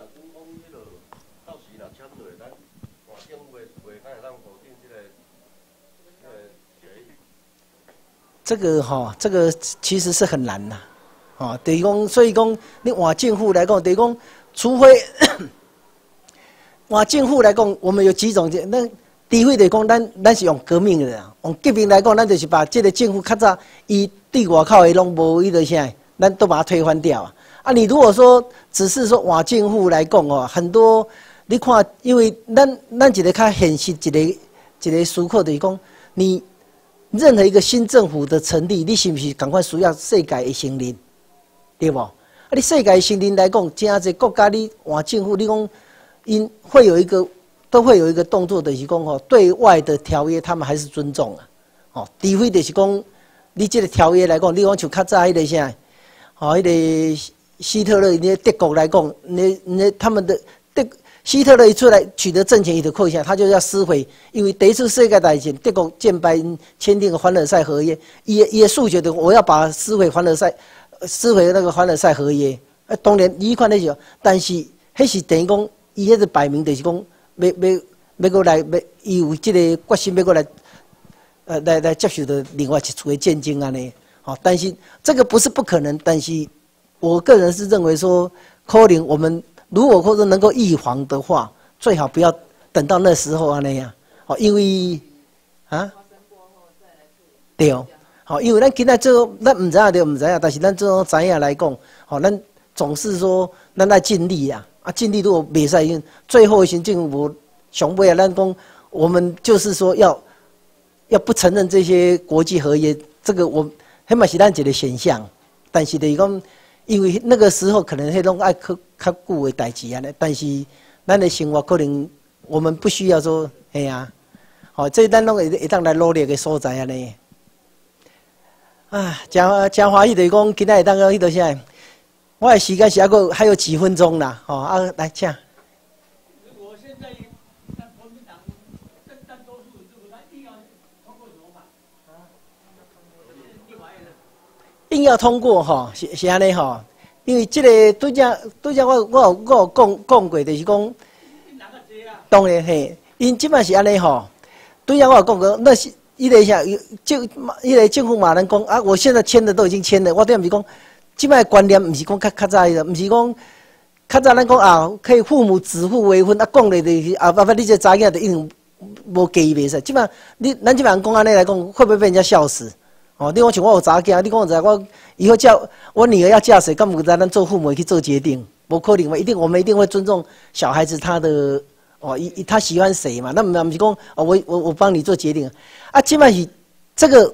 这个哈、哦，这个其实是很难呐，哦，等于讲，所以讲你换政府来讲，等于讲，除非换政府来讲，我们有几种，那第一就是讲，咱咱是用革命的啦，用革命来讲，咱就是把这个政府较早伊对外口的拢无伊个啥，咱都把它推翻掉啊。啊，你如果说只是说换政府来讲哦，很多你看，因为咱咱一个较现实一个一个思考就是讲你。任何一个新政府的成立，你是不是赶快需要世界的承认，对不？啊，你世界的承认来讲，真侪国家你换政府，你讲因会有一个都会有一个动作，就是讲吼，对外的条约他们还是尊重啊。哦，除非就是讲你这个条约来讲，你讲像较早迄个啥，哦，迄个希特勒那德国来讲，那那他们的德。希特勒一出来取得政权，伊就扣下，他就要撕毁，因为第一次世界大战，德国建白签订了凡尔赛合约，伊伊的诉求的，我要把撕毁凡尔赛，撕毁那个凡尔赛合约。啊，当然你看那些，但是迄是等于讲，伊迄是摆明就是讲，要要要过来，要伊有这个决心要过来，呃，来来接受的另外一处的战争安尼。好，但是这个不是不可能，但是我个人是认为说，可能我们。如果或者能够预防的话，最好不要等到那时候啊那样，哦，因为啊，对哦，好，因为咱今仔做，咱唔知影就唔知影，但是咱做知影来讲，哦，咱总是说咱来尽力啊，啊，尽力如果袂使，最后行政府上尾啊，咱讲我们就是说要要不承认这些国际合约，这个我迄嘛是咱一个现象，但是就是讲。因为那个时候可能迄种爱较较久的代志安尼，但是咱的生活可能我们不需要说，哎呀、啊，好、哦，这咱拢会会当来努力的所在安尼。 啊，真真欢喜，就是讲今仔会当到迄度啥？我的时间是还够还有几分钟啦，吼、哦、啊，来请。 如果现在让国民党正占多数，如果他硬要通过怎么办？啊，立法院硬要通过吼，是是安尼吼，因为即、这个拄则拄则我我有我有讲讲过，就是讲，当然嘿，因即摆是安尼吼，拄则我有讲过，那是。伊个啥政，伊个政府嘛人讲啊，我现在签的都已经签了，我对毋是讲，即摆观念毋是讲较较早的，毋是讲较早咱讲啊，可以父母子父为婚啊，讲咧就是啊，爸爸你这查囝就一定无介意袂使。即摆你咱即摆人讲安尼来讲，会不会被人家笑死？哦，你讲像我有查囝，你讲在我以后叫我女儿要嫁谁，敢毋知咱做父母去做决定？无可能嘛，一定我们一定会尊重小孩子他的。哦，一他喜欢谁嘛？那么不是讲哦，我我我帮你做决定啊。基本是这个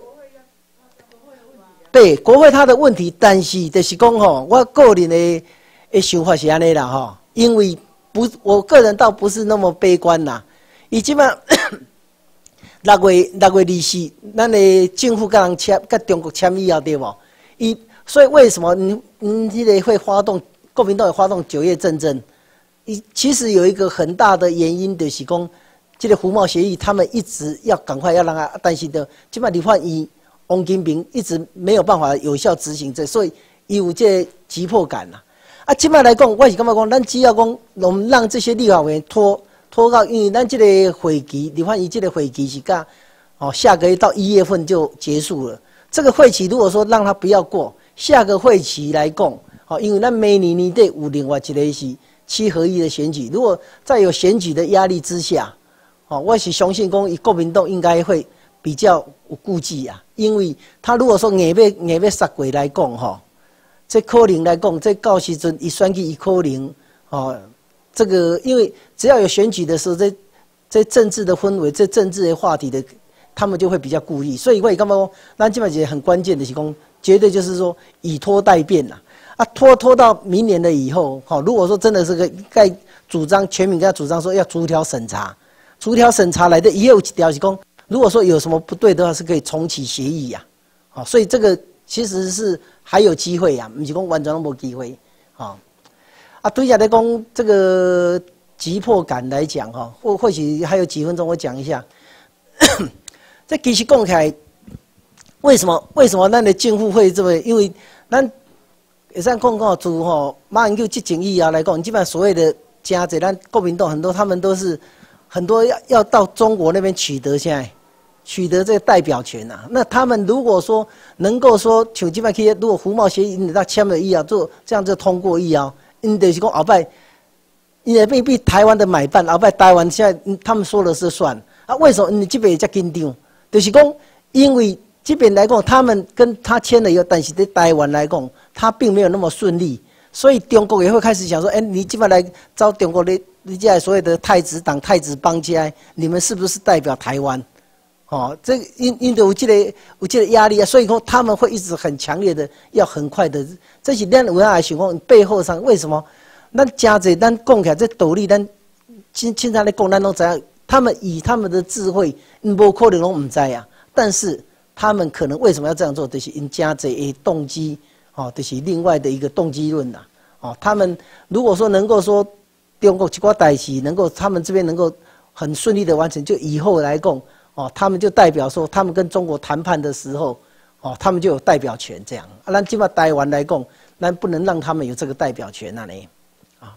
对国会他的问题，但是就是讲吼，我个人的的想法是安尼啦吼，因为不，我个人倒不是那么悲观啦。伊基本六月六月二四，咱的政府跟人签，跟中国签以后对不？伊所以为什么你你这个会发动国民党会发动九月政争？其实有一个很大的原因，就是讲，这个服贸协议，他们一直要赶快要让他，但是的，基本上李焕英、王金平一直没有办法有效执行这，所以有这急迫感呐、啊。啊，基本上来讲，我是感觉讲，咱只要讲，我们让这些立法委员拖拖到，因为咱这个会期，李焕英这个会期是干，哦，下个月到一月份就结束了。这个会期如果说让他不要过，下个会期来讲，哦，因为咱每年年底有另外一个是。七合一的选举，如果在有选举的压力之下，哦，我是相信讲，国民党应该会比较有顾忌啊，因为他如果说硬要硬要杀过来讲，吼，这可能来讲，这到时阵一选举一可能，哦，这个因为只要有选举的时候，这这政治的氛围，这政治的话题的，他们就会比较故意，所以我也感觉讲，咱基本上很关键的是讲，绝对就是说以拖待变啦。啊，拖拖到明年的以后，好，如果说真的是个该主张全民跟他主张说要逐条审查，逐条审查来的也有一条是讲，如果说有什么不对的话，是可以重启协议呀，好，所以这个其实是还有机会呀，不是讲完全没机会，好，啊，对下来讲这个急迫感来讲哈，或或许还有几分钟我讲一下，这其实讲起来，为什么为什么咱的政府会这么？因为咱会使讲讲自吼马英九执政以后来讲，基本上所谓的加这咱国民党很多，他们都是很多要要到中国那边取得现在取得这个代表权呐、啊。那他们如果说能够说像基本上如果服贸协议你到签了以后做这样就通过以后，因就是讲后摆，因为被被台湾的买办，后摆台湾现在他们说了是算啊？为什么你这边这紧张？就是讲因为。这边来讲，他们跟他签了以后，但是在台湾来讲，他并没有那么顺利，所以中国也会开始想说：哎、欸，你基本来招中国的，你这所谓的太子党、太子帮家，你们是不是代表台湾？哦，这因因为有这个有这个压力啊，所以说他们会一直很强烈的要很快的，这是咱有影来想讲背后上为什么？咱加这咱讲起来这道理，咱经经常咧讲，咱拢知影，他们以他们的智慧，无可能拢唔知啊，但是。他们可能为什么要这样做？就是因加这些动机，哦，就是另外的一个动机论呐，哦，他们如果说能够说中国一寡代志能够他们这边能够很顺利的完成，就以后来讲，哦，他们就代表说他们跟中国谈判的时候，哦，他们就有代表权这样。啊，咱基本台湾来讲，咱不能让他们有这个代表权那里，啊。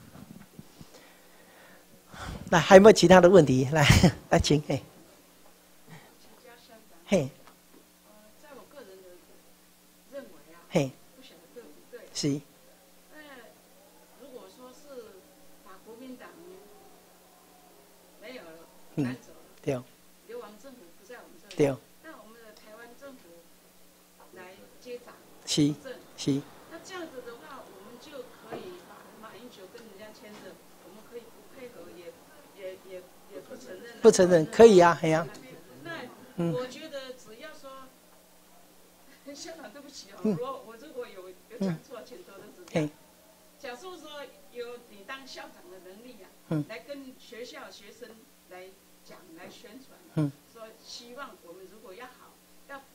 那还有没有其他的问题？来，来，请，嘿，嘿。嘿，不晓得对不对？是。那如果说是把国民党没有了，赶走了，对，流亡政府不在我们这里，对，那我们的台湾政府来接掌，是是。那这样子的话，我们就可以把马英九跟人家签的，我们可以不配合，也也也也不承认，不承认，可以啊，哎呀。那我觉得只要说，校长对不起哦，我。讲错，请多多指教。假设说有你当校长的能力啊，嗯、来跟学校学生来讲、来宣传，嗯、说希望我们如果要好，要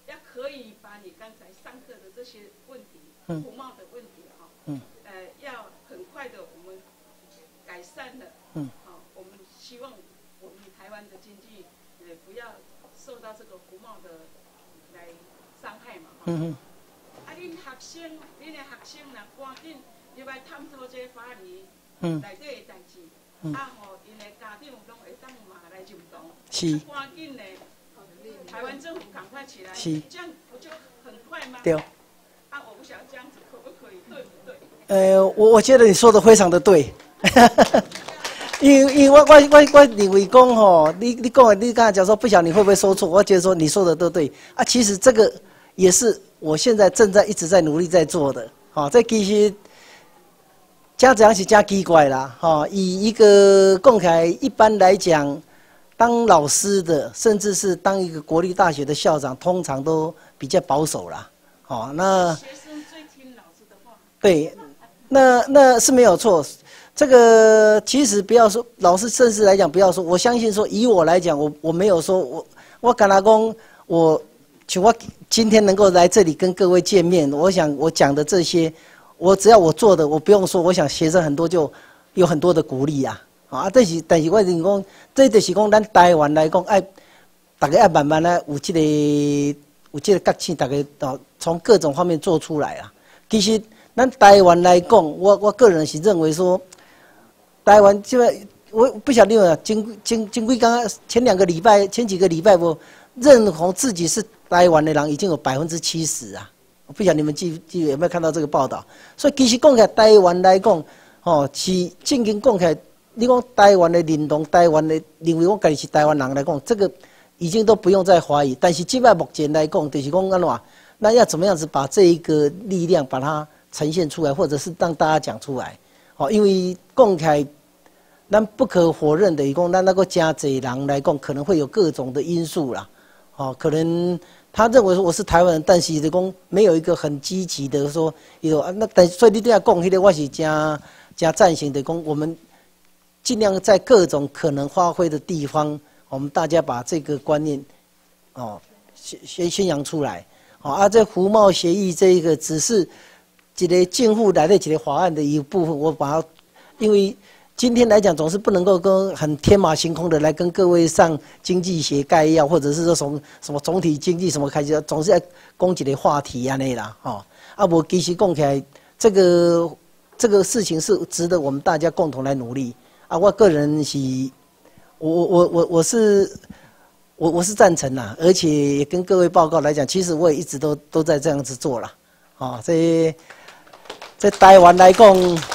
要可以把你刚才上课的这些问题， 嗯， 服贸的问题哈， 嗯， 呃，要很快的我们改善了， 嗯， 好，我们希望我们台湾的经济呃不要受到这个服贸的来伤害嘛， 嗯嗯。 啊，恁学生，恁的学生若赶紧入来探讨这法律嗯内底的代志， 嗯， 啊，吼，因的家长拢会当嘛来认同， 是， 赶紧的，台湾政府赶快起来， 是， 这样不就很快吗？ 对。 啊，我不晓得这样子可不可以，对不对？ 呃，我我觉得你说的非常的对，因为因为我我我我认为讲吼，你你讲的你刚才讲说不晓得你会不会说错，我觉得说你说的都对啊。其实这个也是我现在正在一直在努力在做的。好、哦，这其实家长是真奇怪啦，哈、哦，以一个公开一般来讲，当老师的，甚至是当一个国立大学的校长，通常都比较保守啦。好、哦，那学生最听老师的话。 对，那那是没有错。这个其实不要说老师，甚至来讲不要说，我相信说以我来讲，我我没有说我我跟他讲，我就我今天能够来这里跟各位见面，我想我讲的这些，我只要我做的，我不用说，我想学生很多就有很多的鼓励啊啊！但是但是我认讲，这就是讲咱台湾来讲，爱大家爱慢慢来有这个有这个觉醒，大家哦从各种方面做出来啊。其实咱台湾来讲，我我个人是认为说。台湾这个我不晓得有没有经经经过刚刚前两个礼拜前几个礼拜我认同自己是台湾的人已经有百分之七十啊！我不晓得你们记记有没有看到这个报道？所以其实讲起来台湾来讲，哦，是正经讲起来，你讲台湾的认同，台湾的认为我自己是台湾人来讲，这个已经都不用再怀疑。但是现在目前来讲，就是讲安怎，那要怎么样子把这一个力量把它呈现出来，或者是让大家讲出来？哦，因为讲起来，咱不可否认的，讲咱那个加济人来讲，可能会有各种的因素啦。哦，可能他认为说我是台湾人，但是的讲没有一个很积极的说，有啊，那但所以你都要讲，迄个我是加加赞成的，讲我们尽量在各种可能发挥的地方，我们大家把这个观念，哦，宣宣宣扬出来。哦，啊，这服贸协议这一个只是。一个政府来的一个法案的一部分，我把它，因为今天来讲总是不能够跟很天马行空的来跟各位上经济学概要，或者是说什么什么总体经济什么开始，总是要讲一个话题啊那啦，哦，啊我其实讲起来，这个这个事情是值得我们大家共同来努力啊。我个人是，我我我我我是我我是赞成啦，而且也跟各位报告来讲，其实我也一直都都在这样子做啦，哦，这。在台湾来讲，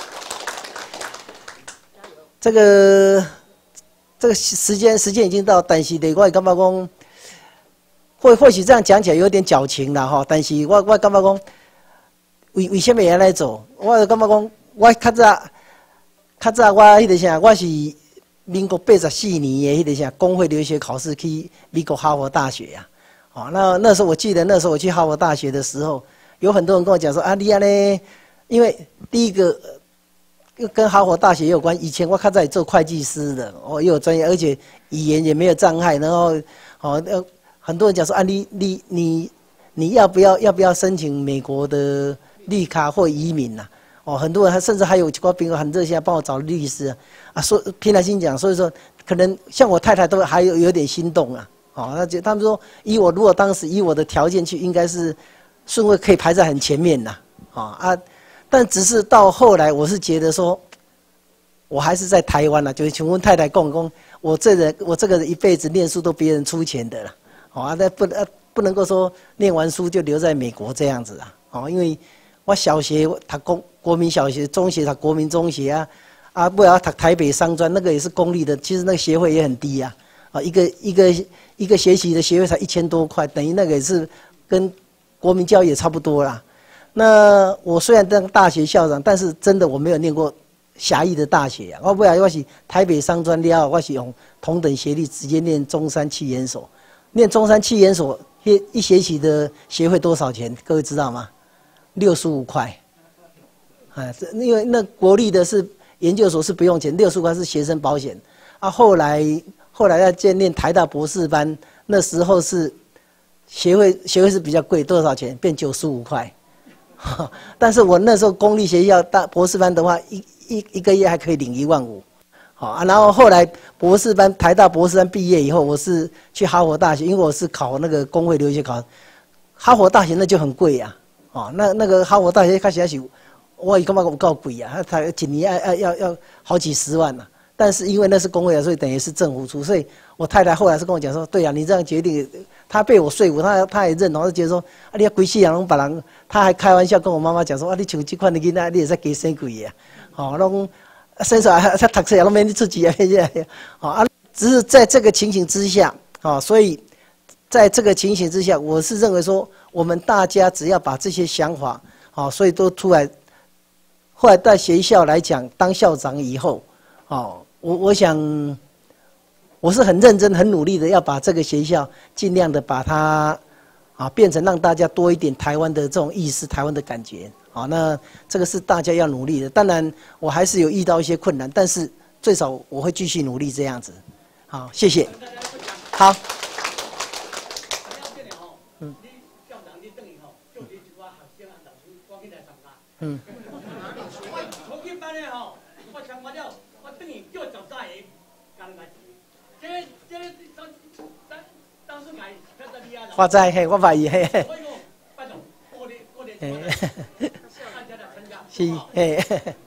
这个这个时间时间已经到，但是呢，我感觉讲，或或许这样讲起来有点矫情啦哈。但是我我感觉讲，为为什么要来做？我感觉讲，我较早较早我迄个啥，我是民国八十四年的迄个啥工会留学考试去美国哈佛大学呀、啊。哦，那那时候我记得那时候我去哈佛大学的时候，有很多人跟我讲说啊，你啊呢？因为第一个，又跟哈佛大学有关。以前我看在做会计师的，哦，又有专业，而且语言也没有障碍。然后，哦，呃，很多人讲说啊，你你你你要不要要不要申请美国的绿卡或移民呐、啊？哦，很多人还甚至还有几个朋友很热心，帮我找律师啊。啊，说凭良心讲，所以说可能像我太太都还有有点心动啊。哦，那就他们说，以我如果当时以我的条件去，应该是顺位可以排在很前面呐。啊啊。但只是到后来，我是觉得说，我还是在台湾了。就是请问太太公公，我这人我这个人一辈子念书都别人出钱的了，哦啊，那不呃不能够说念完书就留在美国这样子啊，哦，因为我小学读公国民小学，中学读国民中学啊，啊，不要读台北商专，那个也是公立的，其实那个学费也很低啊，啊，一个一个一个学期的学费才一千多块，等于那个也是跟国民教育也差不多啦。那我虽然当大学校长，但是真的我没有念过狭义的大学啊。我不然我是台北商专了，我是用同等学历直接念中山企研所。念中山企研所一一学期的学费多少钱？各位知道吗？六十五块。啊，这因为那国立的是研究所是不用钱，六十五块是学生保险。啊，后来后来要建念台大博士班，那时候是学费学费是比较贵，多少钱？变九十五块。但是我那时候公立学校大博士班的话，一一一个月还可以领一万五。好啊，然后后来博士班台大博士班毕业以后，我是去哈佛大学，因为我是考那个公会留学考，哈佛大学那就很贵呀、啊，哦，那那个哈佛大学开始要是，我干嘛我告贵呀、啊？他一年要要要要好几十万呢、啊。但是因为那是公会啊，所以等于是政府出，所以我太太后来是跟我讲说，对啊，你这样决定，她被我说服，她她也认同，她觉得说，啊，你要规世人拢别人，她还开玩笑跟我妈妈讲说，啊，你像这款的囡仔，你也使加生贵呀，哦，拢。生出来他读书也都没你自己啊，好啊，只是在这个情形之下，啊，所以在这个情形之下，我是认为说，我们大家只要把这些想法，啊，所以都出来，后来在学校来讲，当校长以后，哦，我我想，我是很认真、很努力的要把这个学校尽量的把它，啊，变成让大家多一点台湾的这种意识、台湾的感觉。好，那这个是大家要努力的。当然，我还是有遇到一些困难，但是最少我会继续努力这样子。好，谢谢。好。嗯。嗯。发财嘿，我怀疑嘿嘿。是，哎，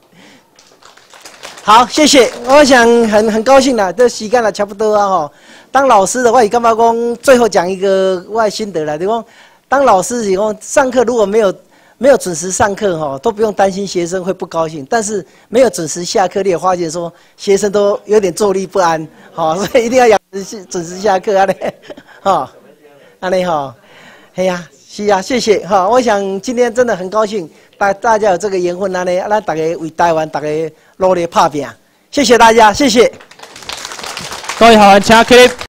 好，谢谢。我想很很高兴啦，这时间了差不多啊吼。当老师的话，你干嘛讲？最后讲一个我的心得啦，就讲当老师以后上课如果没有没有准时上课哈，都不用担心学生会不高兴。但是没有准时下课，你也发现说学生都有点坐立不安，好，所以一定要养成准时下课啊嘞，哈，安尼哈，哎呀。是啊，谢谢哈！我想今天真的很高兴，大大家有这个缘分，那呢，咱大家为台湾大家努力打拼，谢谢大家，谢谢。 各位好，请起立。